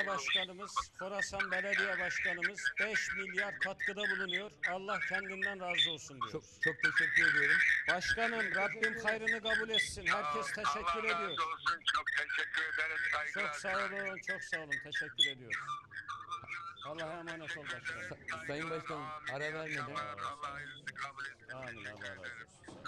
Belediye Başkanımız 5 milyar katkıda bulunuyor. Allah kendinden razı olsun diyor. Çok teşekkür ediyorum. Başkanım Rabbim hayrını kabul etsin. Herkes teşekkür ediyor. Allah razı olsun. Çok teşekkür ederim. Saygılar. Çok sağ olun, çok sağ olun. Teşekkür ediyoruz. Allah'a emanet ol başkanım. Sayın Başkanım ara vermeden. Amin, Allah razı olsun.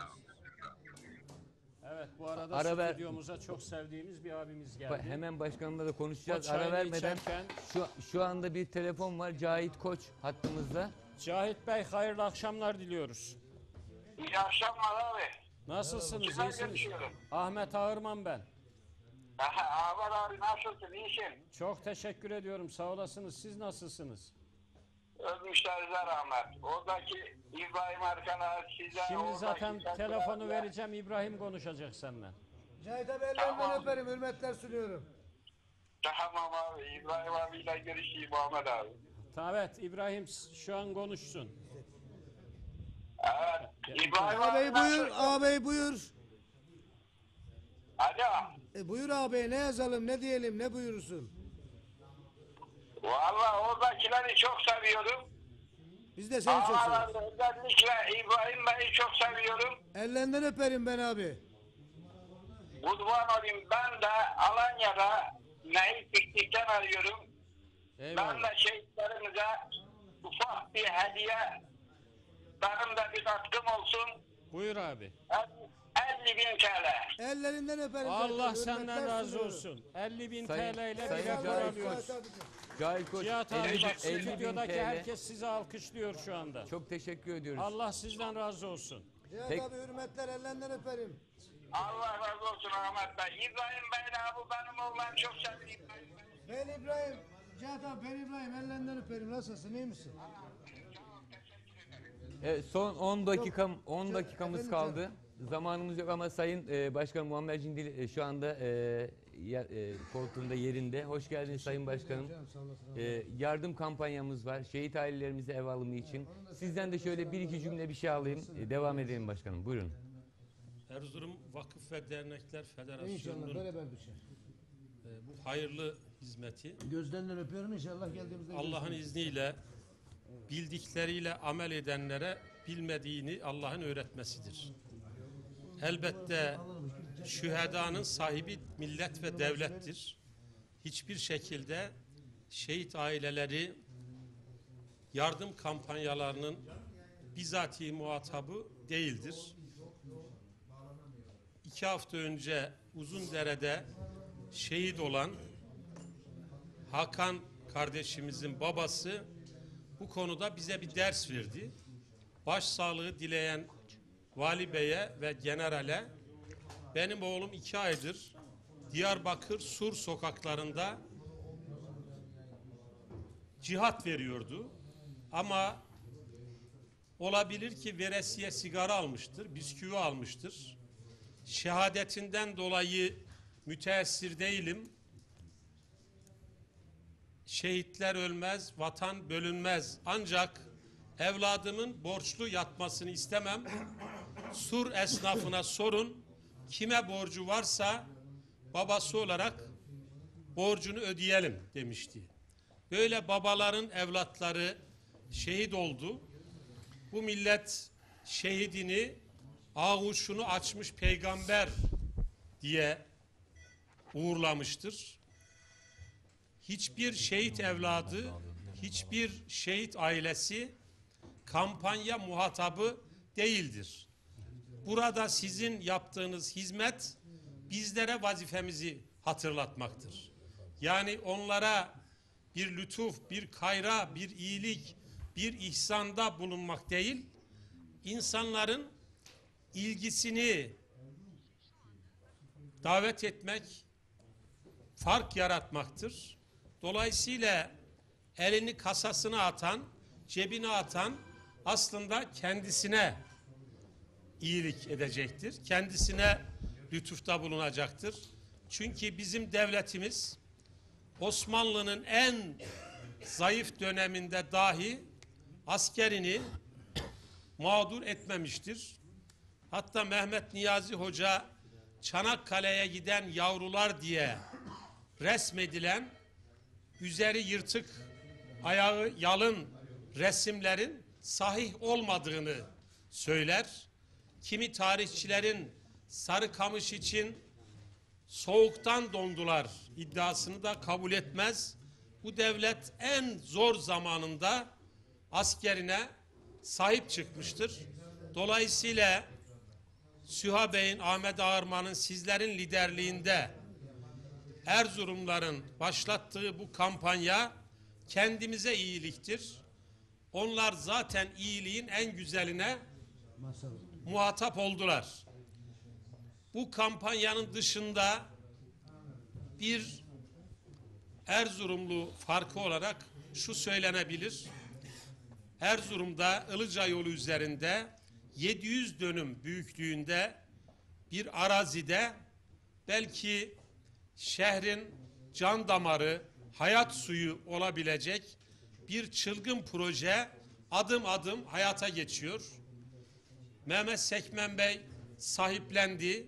Evet, bu arada stüdyomuza çok sevdiğimiz bir abimiz geldi. Hemen başkanımla da konuşacağız. O Ara çayını vermeden içerken- şu anda bir telefon var. Cahit Koç hattımızda. Cahit Bey hayırlı akşamlar diliyoruz. İyi akşamlar abi. Nasılsınız? Kimden İyisiniz? görüşüyorum? Ahmet Ağırman ben. Ahmet abi nasılsın? İyisin. Çok teşekkür ediyorum. Sağ olasınız. Siz nasılsınız? Ölmüşler rahmet. Oradaki İbrahim Erkan'a size... Şimdi zaten telefonu vereceğim. İbrahim konuşacak seninle. Cahit abi ellerinden öperim, hürmetler sunuyorum. Tamam abi. İbrahim abiyle görüşeyim Ahmet abi. Evet, İbrahim şu an konuşsun. Evet. İbrahim Ağabey buyur, ağabey buyur. Alo. Buyur ağabey, ne yazalım, ne diyelim, ne buyurursun? Valla oradakileri çok seviyorum. Biz de seni çok seviyoruz. Özellikle İbrahim Bey'i çok seviyorum. Ellerinden öperim ben abi. Kurban olayım, ben de Alanya'da Nehir Piknik'ten arıyorum. Eyvallah. Ben de şehitlerimize ufak bir hediye, benim de bir katkım olsun. Buyur abi. 50 bin TL. Ellerinden öperim. Allah zaten, senden hürmetler razı sunuyorum. olsun. 50 bin Sayın- TL ile Sayın bilet Cahit alıyoruz. Cahit Koç Cihat abi 50 bak bin stüdyodaki TL. herkes sizi alkışlıyor şu anda. Çok teşekkür ediyoruz. Allah sizden razı olsun. Cihat abi hürmetler, ellerinden öperim. Allah razı olsun Ahmet Bey. İbrahim Bey'le bu benim oğlan çok sevdiğim. Ben İbrahim, Cihat abi ben İbrahim, ellerinden öperim. Nasılsın, iyi misin? Son 10 dakikamız kaldı. Zamanımız yok ama Sayın Başkan Muammer Cindil şu anda koltuğunda yerinde. Hoş geldiniz Sayın Başkanım. Yardım kampanyamız var. Şehit ailelerimize ev alımı için. Sizden de şöyle bir iki cümle bir şey alayım. Devam edelim başkanım. Buyurun. Erzurum Vakıf ve Dernekler İnşallah Federasyonu'nun beraber bir şey. bu hayırlı hizmeti Gözlerinden öpüyorum, inşallah geldiğimizde. Allah'ın görüşürüz. izniyle bildikleriyle amel edenlere bilmediğini Allah'ın öğretmesidir. Elbette şühedanın sahibi millet ve devlettir. Hiçbir şekilde şehit aileleri yardım kampanyalarının bizatihi muhatabı değildir. 2 hafta önce Uzundere'de şehit olan Hakan kardeşimizin babası bu konuda bize bir ders verdi. Başsağlığı dileyen Vali Bey'e ve General'e benim oğlum 2 aydır Diyarbakır Sur sokaklarında cihat veriyordu. Ama olabilir ki veresiye sigara almıştır, bisküvi almıştır. Şehadetinden dolayı müteessir değilim. Şehitler ölmez, vatan bölünmez. Ancak evladımın borçlu yatmasını istemem. Sur esnafına sorun. Kime borcu varsa babası olarak borcunu ödeyelim demişti. Böyle babaların evlatları şehit oldu. Bu millet şehidini ağuşunu açmış peygamber diye uğurlamıştır. Hiçbir şehit evladı, hiçbir şehit ailesi kampanya muhatabı değildir. Burada sizin yaptığınız hizmet bizlere vazifemizi hatırlatmaktır. Yani onlara bir lütuf, bir kayra, bir iyilik, bir ihsanda bulunmak değil, insanların ilgisini davet etmek, fark yaratmaktır. Dolayısıyla elini kasasına atan, cebine atan aslında kendisine iyilik edecektir. Kendisine lütufta bulunacaktır. Çünkü bizim devletimiz Osmanlı'nın en zayıf döneminde dahi askerini mağdur etmemiştir. Hatta Mehmet Niyazi Hoca Çanakkale'ye giden yavrular diye resmedilen üzeri yırtık, ayağı yalın resimlerin sahih olmadığını söyler. Kimi tarihçilerin Sarıkamış için soğuktan dondular iddiasını da kabul etmez. Bu devlet en zor zamanında askerine sahip çıkmıştır. Dolayısıyla Süha Bey'in, Ahmet Ağarman'ın, sizlerin liderliğinde Erzurumların başlattığı bu kampanya kendimize iyiliktir. Onlar zaten iyiliğin en güzeline muhatap oldular. Bu kampanyanın dışında bir Erzurumlu farkı olarak şu söylenebilir. Erzurum'da Ilıca yolu üzerinde 700 dönüm büyüklüğünde bir arazide belki şehrin can damarı, hayat suyu olabilecek bir çılgın proje adım adım hayata geçiyor. Mehmet Sekmen Bey sahiplendi.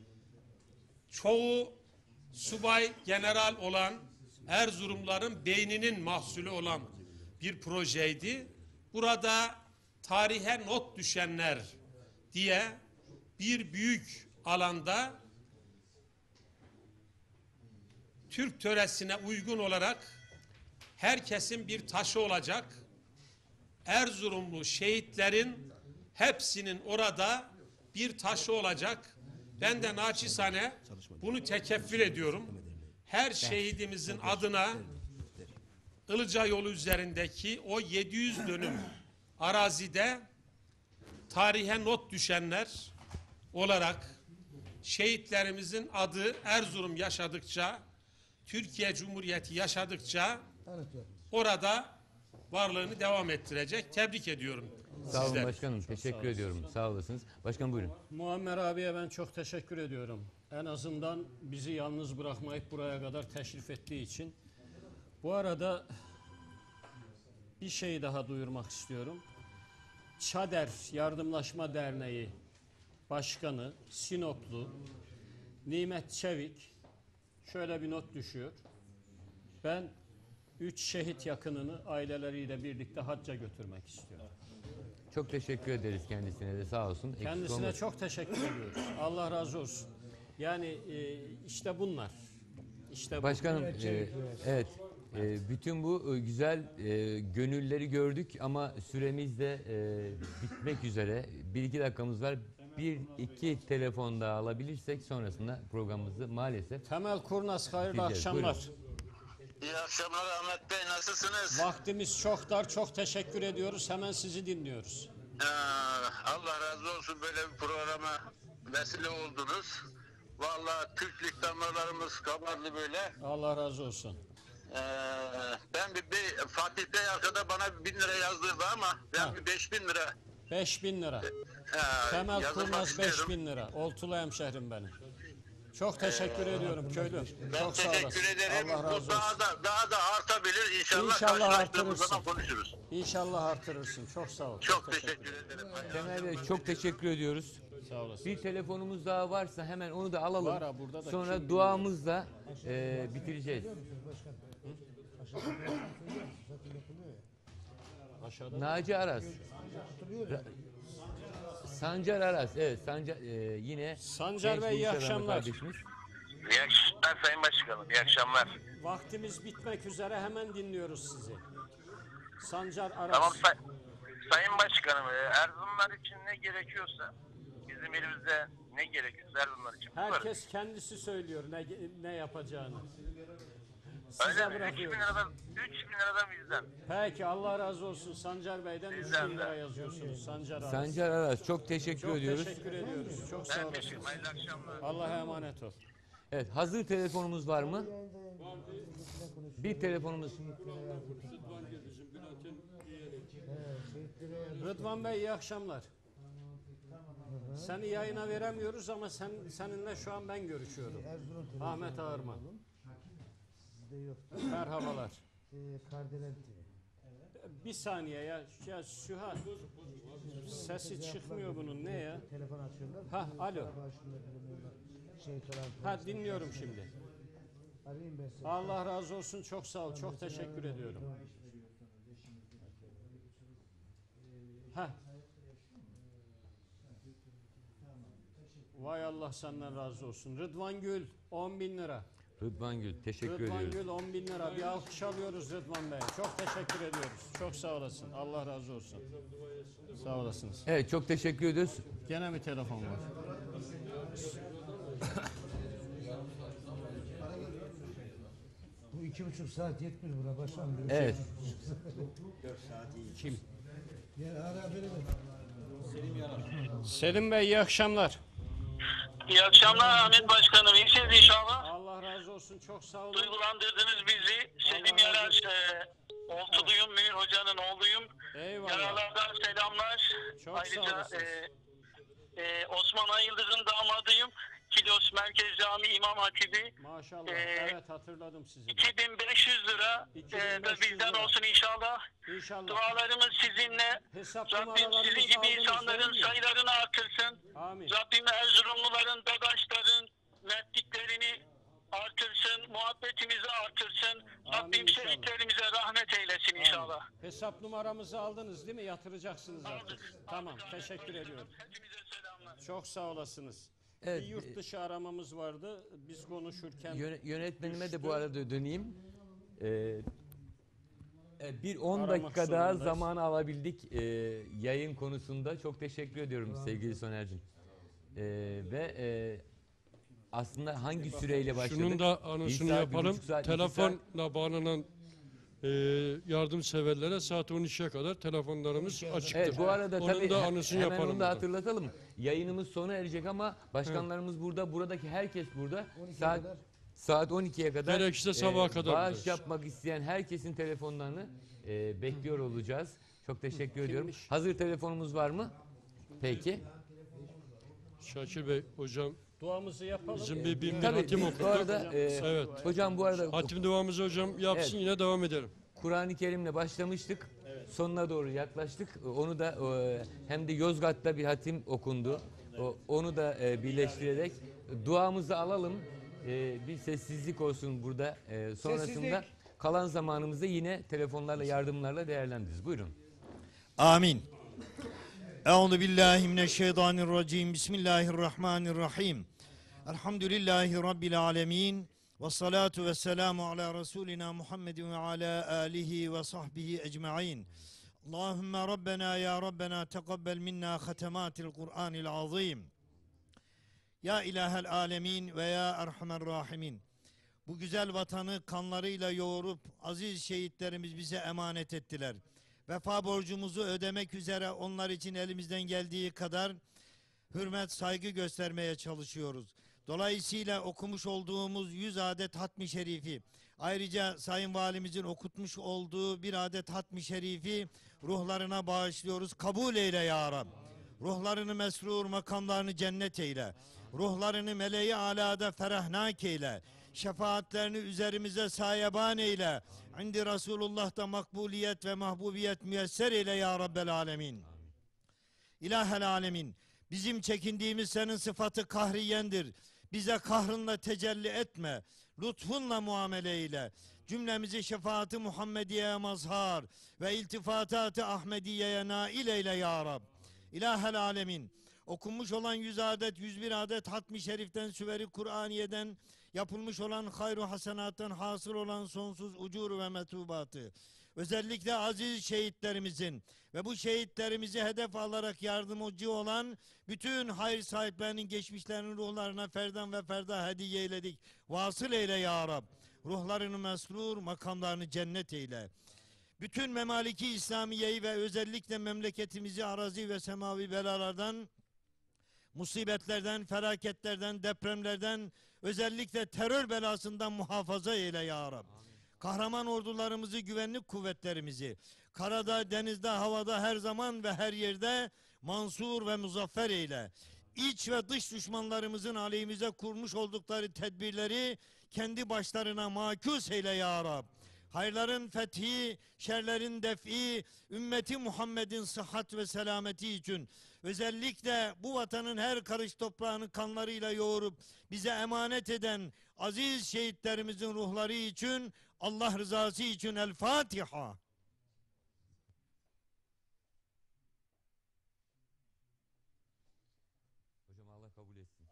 Çoğu subay, general olan Erzurumların beyninin mahsulü olan bir projeydi. Burada tarihe not düşenler diye bir büyük alanda Türk töresine uygun olarak herkesin bir taşı olacak. Erzurumlu şehitlerin hepsinin orada bir taşı olacak. Ben de naçizane bunu tekeffül ediyorum. Her şehidimizin adına Ilıca yolu üzerindeki o 700 dönüm arazide tarihe not düşenler olarak şehitlerimizin adı Erzurum yaşadıkça, Türkiye Cumhuriyeti yaşadıkça orada varlığını devam ettirecek. Tebrik ediyorum. Sağ olun başkanım. Teşekkür ediyorum. Sağ olasınız. Başkanım buyurun. Muammer abiye ben çok teşekkür ediyorum. En azından bizi yalnız bırakmayıp buraya kadar teşrif ettiği için. Bu arada bir şey daha duyurmak istiyorum. ÇADER Yardımlaşma Derneği Başkanı Sinoplu Nimet Çevik şöyle bir not düşüyor. Ben 3 şehit yakınını aileleriyle birlikte hacca götürmek istiyorum. Çok teşekkür ederiz kendisine de, sağ olsun. Kendisine çok teşekkür ediyoruz. Allah razı olsun. Yani işte bunlar. İşte başkanım, evet. Bütün bu güzel gönülleri gördük ama süremiz de bitmek üzere. 1-2 dakikamız var. 1-2 telefon daha alabilirsek sonrasında programımızı maalesef... Temel Kurnaz, hayırlı akşamlar. Buyurun. İyi akşamlar Ahmet Bey, nasılsınız? Vaktimiz çok dar, çok teşekkür ediyoruz. Hemen sizi dinliyoruz. Allah razı olsun, böyle bir programa vesile oldunuz. Vallahi Türklük damarlarımız kabardı böyle. Allah razı olsun. Ben bir Fatih Bey arkada bana 1000 lira yazdırdı ama ben bir 5000 lira. 5000 lira. Temel Kurnaz 5000 lira. Oltulu hemşehrim benim. Çok teşekkür ediyorum köylü. Ben çok sağ olasın. teşekkür ederim. Allah razı olsun. Daha da artabilir inşallah. İnşallah Karşılaştığımız zaman artırırsın. konuşuruz. İnşallah artırırsın. Çok sağ ol. Çok teşekkür ederim. Temel Bey çok teşekkür ediyoruz. Sağ olasın. Bir telefonumuz daha varsa hemen onu da alalım. Var ha, burada da Sonra kim duamızla bitireceğiz. Aşağıda Naci Aras. Sancar Aras. Evet, Sancar yine Sancar genç Bey, iyi bir iş adamı akşamlar. kardeşimiz. İyi akşamlar Sayın Başkanım, iyi akşamlar. Vaktimiz bitmek üzere, hemen dinliyoruz sizi. Sancar Aras. Tamam Sayın Başkanım, Erzurumlar için ne gerekiyorsa, bizim elimizde ne gerekiyorsa Erzurumlar için yaparız. Herkes kendisi söylüyor ne yapacağını. Öyle Size mi? bırakıyorum. 3 bin liradan bizden. Peki, Allah razı olsun. Sancar Bey'den 3000 lira yazıyorsunuz. Sancar Aras. Sancar Aras çok teşekkür Çok ediyoruz. teşekkür ediyoruz. Çok sağ olasınız. Hayırlı akşamlar. Allah'a emanet ol. Evet, hazır telefonumuz var mı? Bir telefonumuz. Rıdvan Bey, iyi akşamlar. Seni yayına veremiyoruz ama seninle şu an ben görüşüyorum. Ahmet Ağırman. Merhabalar. Kardelen Bir saniye ya Süha. Sesi çıkmıyor bunun, ne ya? Telefon açıyorlar. Ha, alo. Ha, dinliyorum şimdi. Arayayım ben seni. Allah razı olsun, çok sağ ol, çok teşekkür ediyorum. Ha. Vay Allah senden razı olsun. Rıdvan Gül 10.000 lira. Rıdvan Gül, teşekkür Rıdvan ediyorum. Gül 10.000 lira. Bir alkış alıyoruz Rıdvan Bey. Çok teşekkür ediyoruz. Çok sağ olasın. Allah razı olsun. Sağ olasınız. Evet, çok teşekkür ediyoruz. Gene bir telefon var. Bu 2,5 saat yetmiyor buna başkanım. Evet. 4 saat iyi. Kim? Gel ara beni. Selim Bey, iyi akşamlar. İyi akşamlar Ahmet Başkanım. İyisiniz inşallah. Allah razı olsun. Çok sağ olun. Duygulandırdınız bizi. Selim Yarar, Oltuluyum, Münir Hoca'nın oğluyum. Eyvallah. Yaralardan selamlar. Çok sağ Ayrıca olasınız. Osman Ayıldız'ın damadıyım. Kilos Merkez Cami İmam Hatibi. Maşallah. Evet, hatırladım sizi. 2500 lira da bizden olsun inşallah. İnşallah. Dualarımız sizinle. Rabbim sizin gibi insanların sayılarını artırsın. Amin. Rabbim Erzurumluların, Dadaşların mertliklerini artırsın, muhabbetimizi artırsın. Rabbim şehitlerimize rahmet eylesin inşallah. Hesap numaramızı aldınız değil mi? Yatıracaksınız artık. Tamam, teşekkür ediyorum. Çok sağ olasınız. Evet, Bir yurt dışı aramamız vardı. Biz konuşurken... Yönetmenime de bu arada döneyim. Bir 10 Aramak dakika daha zorundayız. zamanı alabildik yayın konusunda. Çok teşekkür ediyorum sevgili Soner'cim. Aslında hangi süreyle başladık? Şunun da anonsunu Bir saat, yapalım. 1,5 saat, 2 saat. Telefonla bağlanan yardımseverlere saat 12'ye kadar telefonlarımız açıktır. Evet, bu arada onun tabii da anonsunu hemen yapalım. onu da burada. hatırlatalım. Yayınımız sona erecek ama başkanlarımız burada, buradaki herkes burada. Saat 12'ye kadar Gerekirse sabaha kadar bağış buradayız. yapmak isteyen herkesin telefonlarını bekliyor olacağız. Çok teşekkür ediyorum. Hazır telefonumuz var mı? Peki. Şakir Bey, hocam. Duamızı yapalım. Bizim bir bin Tabii, hatim biz okuduk. bu arada, evet. hocam bu arada hatim duamızı hocam yapsın, Evet. yine devam edelim. Kur'an-ı Kerim'le başlamıştık. Sonuna doğru yaklaştık. Onu da hem de Yozgat'ta bir hatim okundu. Onu da birleştirerek duamızı alalım. Bir sessizlik olsun burada. Sonrasında Sessizlik. kalan zamanımızda yine telefonlarla, yardımlarla değerlendiririz. Buyurun. Amin. Euzu billahi mineşşeytanirracim. Bismillahirrahmanirrahim. Elhamdülillahi rabbil alamin. Ve salatu ve selamu ala Resulina Muhammedin ve ala alihi ve sahbihi ecma'in. Allahümme Rabbena ya Rabbena teqabbel minna hatematil Kur'anil azim. Ya ilahel alemin ve ya erhamer rahimin. Bu güzel vatanı kanlarıyla yoğurup aziz şehitlerimiz bize emanet ettiler. Vefa borcumuzu ödemek üzere onlar için elimizden geldiği kadar hürmet, saygı göstermeye çalışıyoruz. Dolayısıyla okumuş olduğumuz 100 adet hatmi şerifi, ayrıca Sayın Valimizin okutmuş olduğu bir adet hatmi şerifi ruhlarına bağışlıyoruz. Kabul eyle ya Rab. Ruhlarını mesrur, makamlarını cennet eyle. Ruhlarını meleği alada ferahnak eyle. Şefaatlerini üzerimize sayeban eyle. İndi Resulullah'ta makbuliyet ve mahbubiyet müyesser eyle ya Rabbel alemin. İlahel alemin. Bizim çekindiğimiz senin sıfatı kahriyendir. Bize kahrınla tecelli etme. Lütfunla muamele eyle. Cümlemizi şefaati Muhammediye'ye mazhar ve iltifatat-ı Ahmediye'ye nail eyle ya Rab. İlahel alemin. Okunmuş olan 100 adet, 101 adet hatmi şeriften, süveri Kur'aniye'den yapılmış olan hayru hasenattan hasıl olan sonsuz ucur ve metubatı. Özellikle aziz şehitlerimizin ve bu şehitlerimizi hedef alarak yardımcı olan bütün hayır sahiplerinin geçmişlerinin ruhlarına ferdan ve ferda hediye eyledik. Vasıl eyle ya Rab. Ruhlarını mesrur, makamlarını cennet eyle. Bütün memaliki İslamiye'yi ve özellikle memleketimizi arazi ve semavi belalardan, musibetlerden, felaketlerden, depremlerden, özellikle terör belasından muhafaza eyle ya Rab. Kahraman ordularımızı, güvenlik kuvvetlerimizi, karada, denizde, havada, her zaman ve her yerde mansur ve muzaffer eyle. İç ve dış düşmanlarımızın aleyhimize kurmuş oldukları tedbirleri kendi başlarına makus eyle ya Rab. Hayırların fethi, şerlerin defi, ümmeti Muhammed'in sıhhat ve selameti için özellikle bu vatanın her karış toprağını kanlarıyla yoğurup bize emanet eden aziz şehitlerimizin ruhları için, Allah rızası için El Fatiha. Hocam Allah kabul etsin.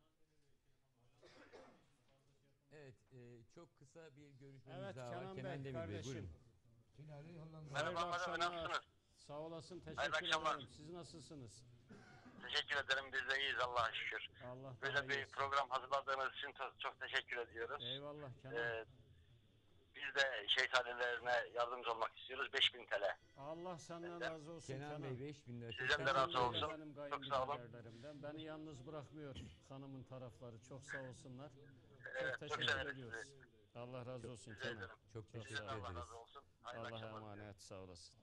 Evet, çok kısa bir görüşmemiz Evet, daha var. Kenan Kenan Bey, Demir Bey, kardeşim. buyurun. Merhaba, nasılsınız? Sağ olasın, Hayırlı teşekkür akşamlar. ederim. Siz nasılsınız? Teşekkür ederim. Biz de iyiyiz Allah'a şükür. Allah Böyle bir program hazırladığınız için çok teşekkür ediyoruz. Eyvallah Kenan. Biz de şehit ailelerine yardımcı olmak istiyoruz. 5000 TL. Allah senden razı olsun Kenan Bey 5000 lira. Sizden de razı olsun. Benim Çok sağ olun. kayınbiraderimden. Beni yalnız bırakmıyor hanımın tarafları. Çok sağ olsunlar. Evet, çok çok teşekkür severiz ediyoruz. Allah razı olsun rica Kenan. ederim. Çok teşekkür sağ ol. ederiz. Allah razı olsun. Hayırlı Allah'a akşamlar. emanet, sağ olasın.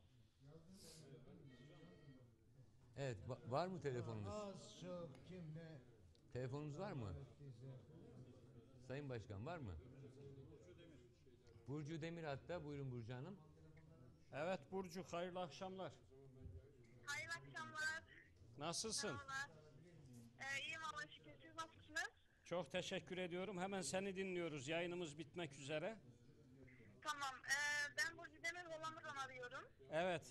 Evet, var mı telefonunuz? Az çok kim ne? Telefonunuz var mı? Sayın Başkan var mı? Burcu Demir hatta. Buyurun Burcu Hanım. Evet Burcu, hayırlı akşamlar. Hayırlı akşamlar. Nasılsın? İyiyim Allah'a şükür. Siz nasılsınız? Çok teşekkür ediyorum. Hemen seni dinliyoruz. Yayınımız bitmek üzere. Tamam. Ben Burcu Demir Hollanda'dan arıyorum. Evet.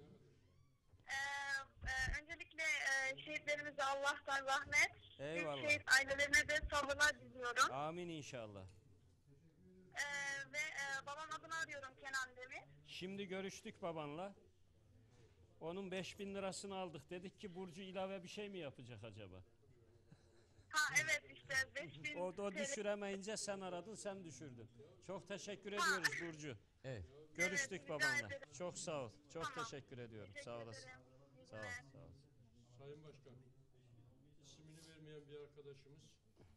Öncelikle şehitlerimize Allah'tan rahmet. Eyvallah. Şehit ailelerine de sabırlar diliyorum. Amin inşallah. Ve babamın adını arıyorum, Kenan Demir. Şimdi görüştük babanla. Onun 5000 lirasını aldık. Dedik ki Burcu ilave bir şey mi yapacak acaba? Ha evet, işte 5000 O TL. düşüremeyince sen aradın, sen düşürdün. Çok teşekkür ediyoruz Burcu. Evet. Görüştük rica babanla. ederim. Çok sağ ol. Çok Tamam. teşekkür ediyorum. Teşekkür Sağ olasın. ederim. İyi Sağ ol. günler. Sağ ol. Sayın Başkan, ismini vermeyen bir arkadaşımız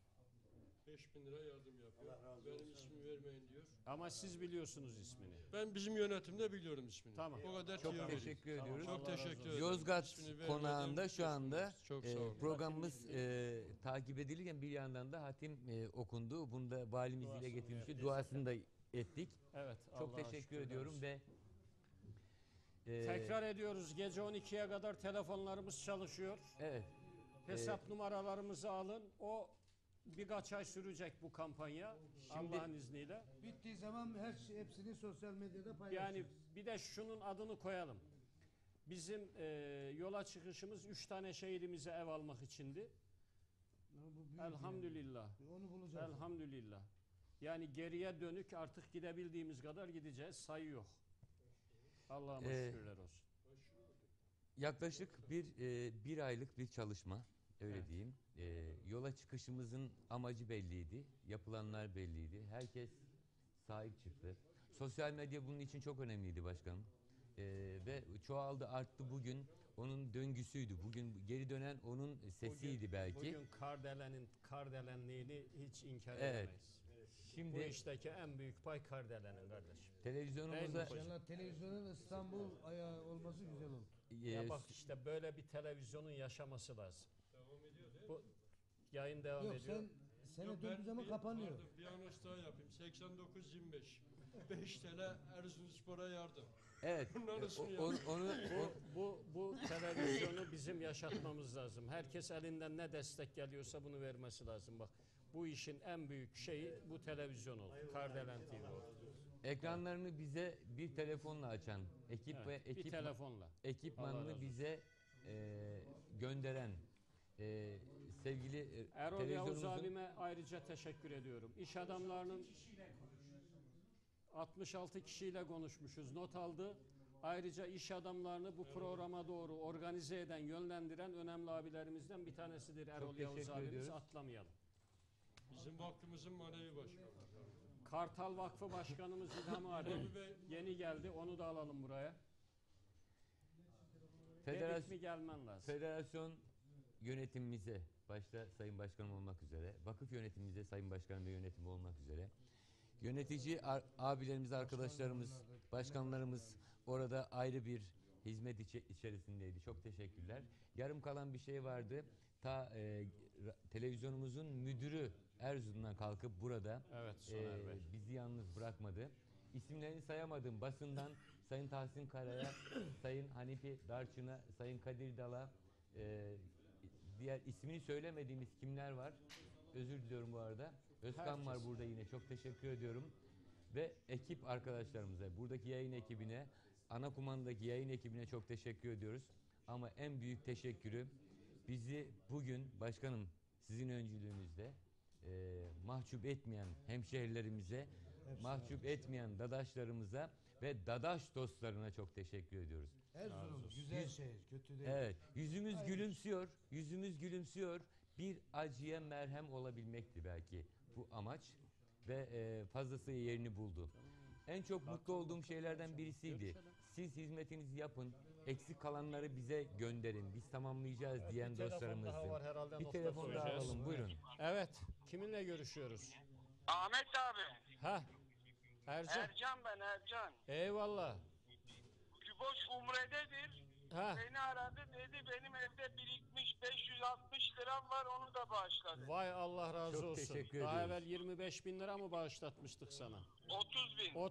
5000 lira yardım yapıyor. Benim ismimi vermeyin diyor. Ama siz biliyorsunuz ismini. Ben bizim yönetimde biliyorum ismini. Tamam. O kadar Çok tüyo teşekkür vereyim. ediyoruz. Çok teşekkür ederim. Yozgat İsmini vermeden konağında şu anda çok sağ olun. programımız takip edilirken bir yandan da hatim okundu. Bunu da valimiz ile getirmişti. Duasını da ettik. Evet. Çok Allah'a teşekkür şükür ediyorum ederiz. ve Tekrar ediyoruz. Gece 12'ye kadar telefonlarımız çalışıyor. evet. Hesap numaralarımızı alın. O birkaç ay sürecek bu kampanya. Allah'ın izniyle. Bittiği zaman hepsini sosyal medyada paylaşırız. Yani bir de şunun adını koyalım. Bizim yola çıkışımız 3 tane şehidimize ev almak içindi. Elhamdülillah. Onu bulacağız. Elhamdülillah. Yani geriye dönük artık gidebildiğimiz kadar gideceğiz. Sayı yok. Allah'a şükürler olsun. Yaklaşık bir aylık bir çalışma, öyle Evet. diyeyim. Yola çıkışımızın amacı belliydi, yapılanlar belliydi. Herkes sahip çıktı. Sosyal medya bunun için çok önemliydi başkanım. Ve çoğaldı, arttı bugün. Onun döngüsüydü. Bugün geri dönen onun sesiydi belki. Bugün kardelenliğini hiç inkar Evet. edemeyiz. Şimdi Bu işteki en büyük pay Kardelen'in kardeşim. televizyonumuza İnşallah televizyonun İstanbul ayağı olması güzel oldu. Ya bak işte böyle bir televizyonun yaşaması lazım. Bu yayın devam Yok ediyor. sene döndüğü zaman kapanıyor. Pardon, bir anons daha yapayım. 89-25. 5 TL Erzurumspor'a yardım. evet. Bu televizyonu bizim yaşatmamız lazım. Herkes elinden ne destek geliyorsa bunu vermesi lazım. Bak bu işin en büyük şeyi bu televizyon oldu. Kardelen TV oldu. Ekranlarını bize bir telefonla açan ekip Evet, ve bir telefonla. Allah ekipmanını razı bize gönderen sevgili Erol Yavuz televizyonumuzun abime ayrıca teşekkür ediyorum. İş adamlarının 66 kişiyle konuşmuşuz. Not aldı. Ayrıca iş adamlarını bu programa doğru organize eden, yönlendiren önemli abilerimizden bir tanesidir Erol Yavuz teşekkür abimiz. ediyoruz. Atlamayalım. Bizim vakfımızın manevi başkanı. Kartal Vakfı Başkanımız İlham abi yeni geldi. Onu da alalım buraya. Dedik mi gelmen lazım. Federasyon yönetimimize, başta Sayın Başkanım olmak üzere, vakıf yönetimimize, Sayın Başkanım ve yönetimi olmak üzere, yönetici abilerimiz, arkadaşlarımız, başkanlarımız orada ayrı bir hizmet içerisindeydi. Çok teşekkürler. Yarım kalan bir şey vardı. Televizyonumuzun müdürü Erzurum'dan kalkıp burada bizi yalnız bırakmadı. İsimlerini sayamadım. Basından Sayın Tahsin Kara'ya, Sayın Hanifi Darçın'a, Sayın Kadir Dal'a, diğer ismini söylemediğimiz kimler var? Özür diliyorum bu arada. Özkan var burada yine. Çok teşekkür ediyorum. Ve ekip arkadaşlarımıza, buradaki yayın ekibine, ana kumandadaki yayın ekibine çok teşekkür ediyoruz. Ama en büyük teşekkürü bizi bugün başkanım sizin öncülüğünüzde mahcup etmeyen hemşehrilerimize, mahcup etmeyen dadaşlarımıza ve dadaş dostlarına çok teşekkür ediyoruz. Erzurum güzel şehir, kötü değil. Evet, yüzümüz gülümsüyor, yüzümüz gülümsüyor. Bir acıya merhem olabilmekti belki bu amaç ve fazlası yerini buldu. En çok mutlu olduğum şeylerden birisiydi. Siz hizmetinizi yapın, eksik kalanları bize gönderin, biz tamamlayacağız diyen dostlarımızdı. Bir telefon daha alalım, buyurun. Evet, kiminle görüşüyoruz? Ahmet abi. Ha, Ercan. Ercan ben Ercan. Eyvallah. Küboş Umre'dedir. Ha. Beni aradı dedi benim evde birikmiş 560 liram var onu da bağışladı. Vay Allah razı Çok olsun. teşekkür Daha ediyoruz. evvel 25 bin lira mı bağışlatmıştık sana? 30 bin.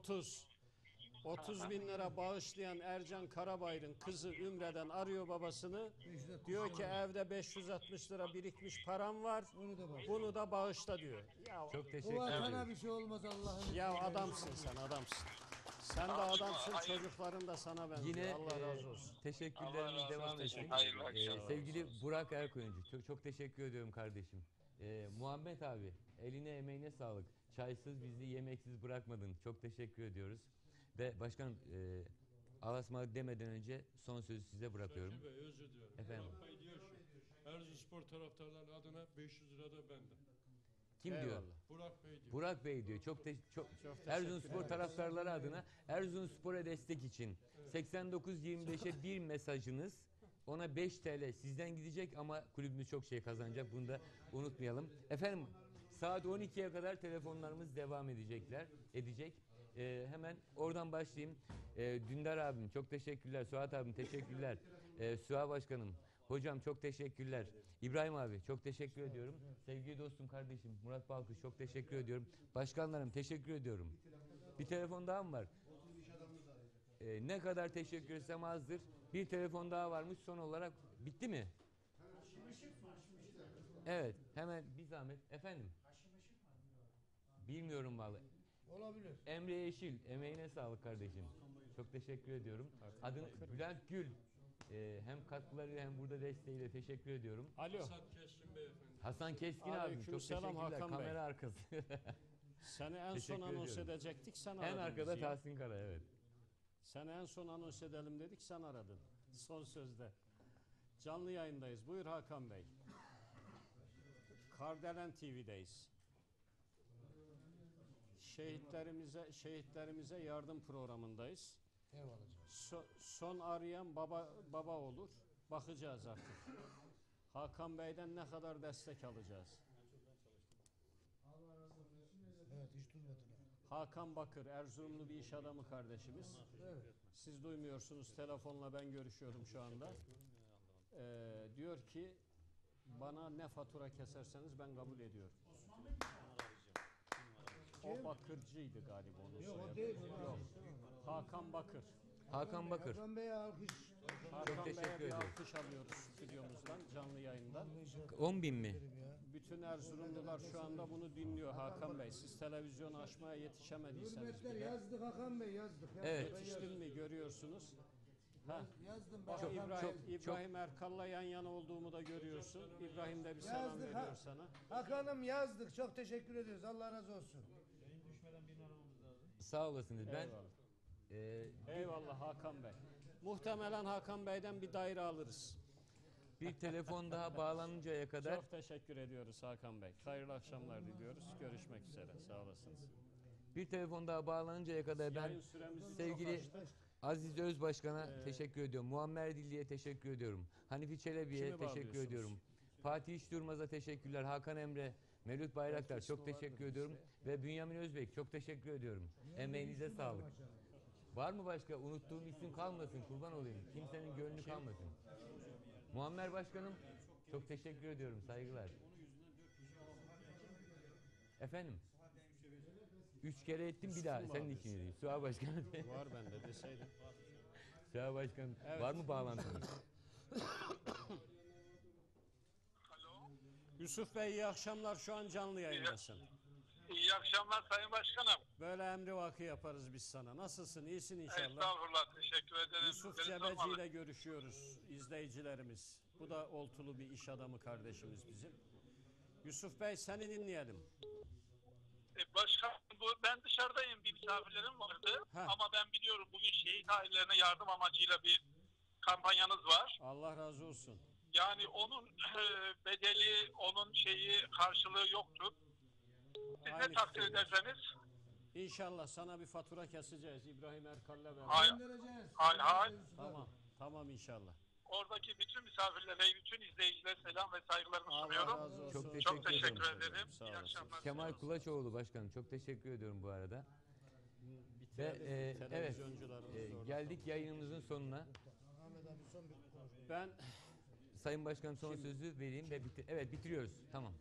30 bin lira bağışlayan Ercan Karabayır'ın kızı Ümre'den arıyor babasını. Diyor ki evde 560 lira birikmiş param var. Bunu da bağışla diyor. Ya, çok teşekkür Bu ederim. vatana bir şey olmaz Allah'ın. Ya adamsın sen adamsın. Sen de adamsın, çocukların da sana benziyor. Yine Allah razı olsun. teşekkürlerimiz devam etsin. Sevgili Burak Erkoyuncu, çok teşekkür ediyorum kardeşim. Muhammed abi, eline emeğine sağlık. Çaysız bizi yemeksiz bırakmadın. Çok teşekkür ediyoruz. Ve başkanım, Alasma demeden önce son sözü size bırakıyorum. Şakir Bey, özür diliyorum. Efendim. Burak Bey diyor ki, Erzurumspor taraftarları adına 500 lira da bende. Kim diyor? Burak Bey diyor. Burak Bey diyor. Çok Erzurumspor taraftarları adına Erzurumspor'a destek için 89-25'e bir mesajınız, ona 5 TL sizden gidecek ama kulübümüz çok şey kazanacak. Bunu da unutmayalım. Efendim saat 12'ye kadar telefonlarımız devam edecek. Hemen oradan başlayayım. Dündar abim çok teşekkürler. Suat abim teşekkürler. Suha başkanım. Hocam çok teşekkürler. İbrahim abi çok teşekkür ediyorum. Sevgili dostum kardeşim Murat Balkış çok teşekkür ediyorum. Başkanlarım teşekkür ediyorum. Bir telefon daha mı var? Ne kadar teşekkür etsem azdır. Bir telefon daha varmış son olarak. Bitti mi? Evet hemen bir zahmet. Efendim? Bilmiyorum vallahi. Olabilir. Emre Yeşil emeğine sağlık kardeşim. Çok teşekkür ediyorum. Adını Bülent Gül. Hem katkıları hem burada desteğiyle teşekkür ediyorum. Alo. Hasan Keskin beyefendi. Hasan Keskin abim çok Aleykümselam teşekkürler. Hakan Bey. Kamera arkası. Seni en son Teşekkür anons ediyorum. edecektik, sen En aradın arkada bizi ya. Tahsin Kara, evet. Seni en son anons edelim dedik, sen aradın. Son sözde. Canlı yayındayız. Buyur Hakan Bey. Kardelen TV'deyiz. Şehitlerimize yardım programındayız. Son arayan baba olur. Bakacağız artık. Hakan Bey'den ne kadar destek alacağız? Evet hiç durmadılar. Hakan Bakır, Erzurumlu bir iş adamı kardeşimiz. Evet. Siz duymuyorsunuz, telefonla ben görüşüyorum şu anda. Diyor ki, bana ne fatura keserseniz ben kabul ediyorum. O Bakırcıydı galiba onun Yok, o soyadı. değil. Yok. Hakan Bakır. Hakan Bakır. Hakan Bey'e alkış. Hakan teşekkür Bey'e bir ediyoruz. alkış alıyoruz stüdyomuzdan, canlı yayından. 10.000 mi? Bütün Erzurumlular şu anda bunu dinliyor Hakan Bey. Siz televizyonu açmaya yetişemediyseniz Hürmetler bile. yazdık Hakan Bey yazdık. Evet. Yetiştin mi görüyorsunuz. Ha. Yazdım ben. Çok- İbrahim Erkal'la yan yana olduğumu da görüyorsun. İbrahim de bir selam Yazdık veriyor sana. Hakan'ım yazdık. Çok teşekkür ediyoruz. Allah razı olsun. Sağ olasınız. Ben Eyvallah Hakan Bey. Muhtemelen Hakan Bey'den bir daire alırız. bir telefon daha bağlanıncaya kadar Çok teşekkür ediyoruz Hakan Bey. Hayırlı akşamlar diliyoruz. Görüşmek üzere. Sağ olasınız. bir telefon daha bağlanıncaya kadar ben Yayın süremizi sevgili çok açtık. Aziz Özbaşkan'a teşekkür ediyorum. Muammer Dilli'ye teşekkür ediyorum. Hanifi Çelebi'ye Kimi teşekkür bağlıyorsunuz? ediyorum. Fatih İşdurmaz'a teşekkürler. Hakan Emre, Mevlüt Bayraktar çok teşekkür ediyorum. Ve Bünyamin Özbek çok teşekkür ediyorum. Emeğinize sağlık. Var mı başka? Unuttuğum isim kalmasın, kurban olayım. Kimsenin gönlü kalmasın. Muammer Başkanım, çok teşekkür ediyorum, saygılar. Efendim? 3 kere ettim, bir daha senin için edeyim. Suha Başkanım. Var bende deseydin. Suha Başkanım, Evet. var mı bağlantınız? Yusuf Bey iyi akşamlar, şu an canlı yayındasın. İyi akşamlar Sayın Başkanım. Böyle emri vakı yaparız biz sana. Nasılsın? İyisin inşallah. Estağfurullah, teşekkür ederim. Yusuf Beni Cebeci sormalı. ile görüşüyoruz izleyicilerimiz. Bu da oltulu bir iş adamı kardeşimiz bizim. Yusuf Bey seni dinleyelim. Başkanım, ben dışarıdayım, bir misafirlerim vardı. Ama ben biliyorum bugün şehit ailelerine yardım amacıyla bir kampanyanız var. Allah razı olsun. Yani onun bedeli, onun karşılığı yoktur. Siz ne takdir ederseniz. İnşallah sana bir fatura keseceğiz İbrahim Erkal'la beraber. Hay. Tamam inşallah. Oradaki bütün misafirlere, bütün izleyicilere selam ve saygılarımı sunuyorum. razı olsun. Çok teşekkür ederim. İyi akşamlar. Kemal Kulaçoğlu Başkanım, çok teşekkür ediyorum bu arada. Ve evet, televizyoncularımız orada. geldik yayınımızın sonuna. Ben Sayın Başkanım son sözü vereyim ve evet bitiriyoruz. Tamam.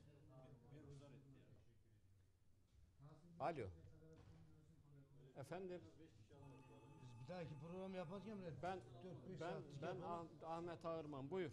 Alo. Efendim. Biz bir dahaki program yaparken bile Ben Ahmet Ağırman, buyur.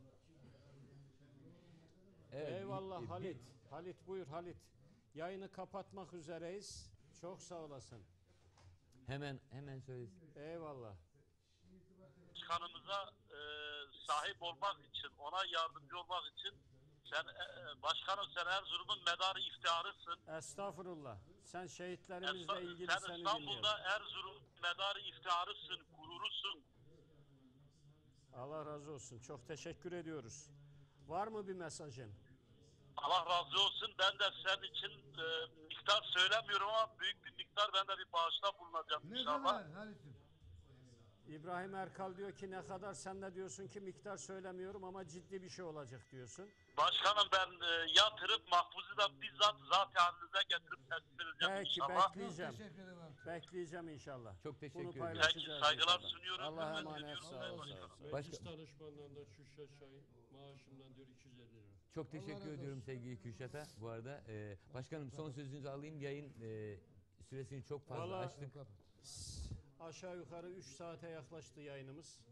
Evet, Eyvallah Halit. Halit buyur Halit. Yayını kapatmak üzereyiz. Çok sağ olasın. Hemen söylesin. Eyvallah. Başkanımıza sahip olmak için, ona yardımcı olmak için başkanım sen Erzurum'un medarı iftiharısın. Estağfurullah. Sen şehitlerimizle ilgili Sen seni İstanbul'da dinliyorum. Erzurum medarı iftiharısın, gururusun. Allah razı olsun. Çok teşekkür ediyoruz. Var mı bir mesajın? Allah razı olsun. Ben de senin için miktar söylemiyorum ama büyük bir miktar, ben de bir bağışta bulunacağım inşallah. Halit'im? İbrahim Erkal diyor ki ne kadar, sen de diyorsun ki miktar söylemiyorum ama ciddi bir şey olacak diyorsun. Başkanım ben yatırıp Mahfuz'u da bizzat halinize getirip teslim edeceğim Peki inşallah. bekleyeceğim. Bekleyeceğim inşallah. Çok teşekkür Bunu ederim. paylaşacağız. Saygılar inşallah. sunuyorum. Allah'a Hürmet emanet, ediyorum. sağ ol. Meclis danışmanından da Kürşat Şahin maaşımdan diyor 250 lira. Çok teşekkür ediyorum sevgili Kürşat'a. Bu arada başkanım son sözünüzü alayım. Yayın süresini çok fazla Vallahi açtık. aşağı yukarı 3 saate yaklaştı yayınımız.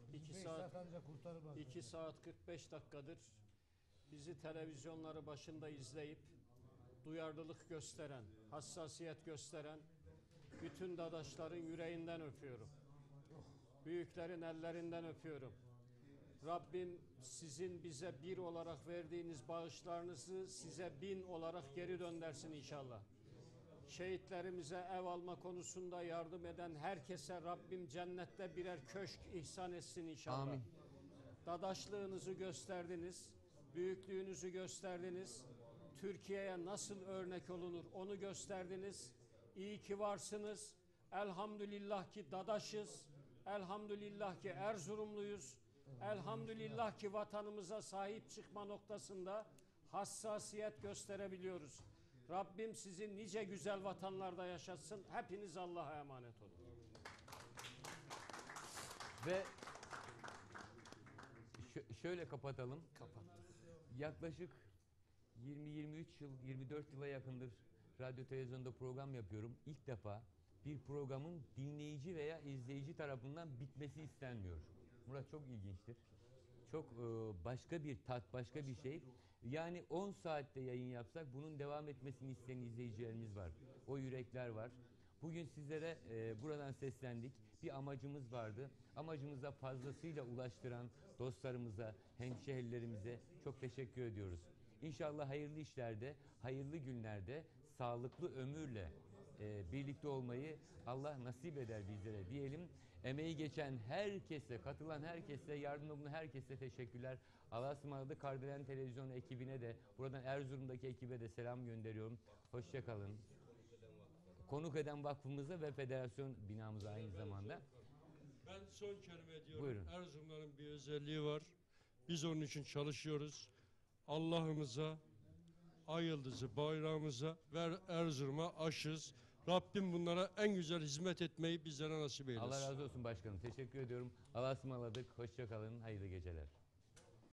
2 saat 45 dakikadır bizi televizyonları başında izleyip duyarlılık gösteren, hassasiyet gösteren bütün dadaşların yüreğinden öpüyorum. Büyüklerin ellerinden öpüyorum. Rabbim sizin bize bir olarak verdiğiniz bağışlarınızı size 1000 olarak geri döndersin inşallah. Şehitlerimize ev alma konusunda yardım eden herkese Rabbim cennette birer köşk ihsan etsin inşallah. Amin. Dadaşlığınızı gösterdiniz, büyüklüğünüzü gösterdiniz. Türkiye'ye nasıl örnek olunur onu gösterdiniz. İyi ki varsınız. Elhamdülillah ki dadaşız. Elhamdülillah ki Erzurumluyuz. Elhamdülillah ki vatanımıza sahip çıkma noktasında hassasiyet gösterebiliyoruz. Rabbim sizi nice güzel vatanlarda yaşatsın. Hepiniz Allah'a emanet olun. Ve şöyle kapatalım. Kapattık. Yaklaşık 20-23 yıl, 24 yıla yakındır radyo televizyonda program yapıyorum. İlk defa bir programın dinleyici veya izleyici tarafından bitmesi istenmiyor. Murat, çok ilginçtir. Çok başka bir tat, başka bir şey. Yani 10 saatte yayın yapsak bunun devam etmesini isteyen izleyicilerimiz var. O yürekler var. Bugün sizlere buradan seslendik. Bir amacımız vardı. Amacımıza fazlasıyla ulaştıran dostlarımıza, hemşehrilerimize çok teşekkür ediyoruz. İnşallah hayırlı işlerde, hayırlı günlerde, sağlıklı ömürle birlikte olmayı Allah nasip eder bizlere diyelim. Emeği geçen herkese, katılan herkese, yardımcı bulunan herkese teşekkürler. Allah'a ısmarladık. Kardelen Televizyon ekibine de, buradan Erzurum'daki ekibe de selam gönderiyorum. Hoşça kalın. Konuk eden vakfımıza ve federasyon binamıza aynı zamanda. Ben son kelime diyorum. Buyurun. Erzurumların bir özelliği var. Biz onun için çalışıyoruz. Allah'ımıza, ay yıldızı bayrağımıza ve Erzurum'a aşız. Rabbim bunlara en güzel hizmet etmeyi bizlere nasip eylesin. Allah razı olsun başkanım. Teşekkür ediyorum. Allah'a ısmarladık. Hoşça kalın. Hayırlı geceler.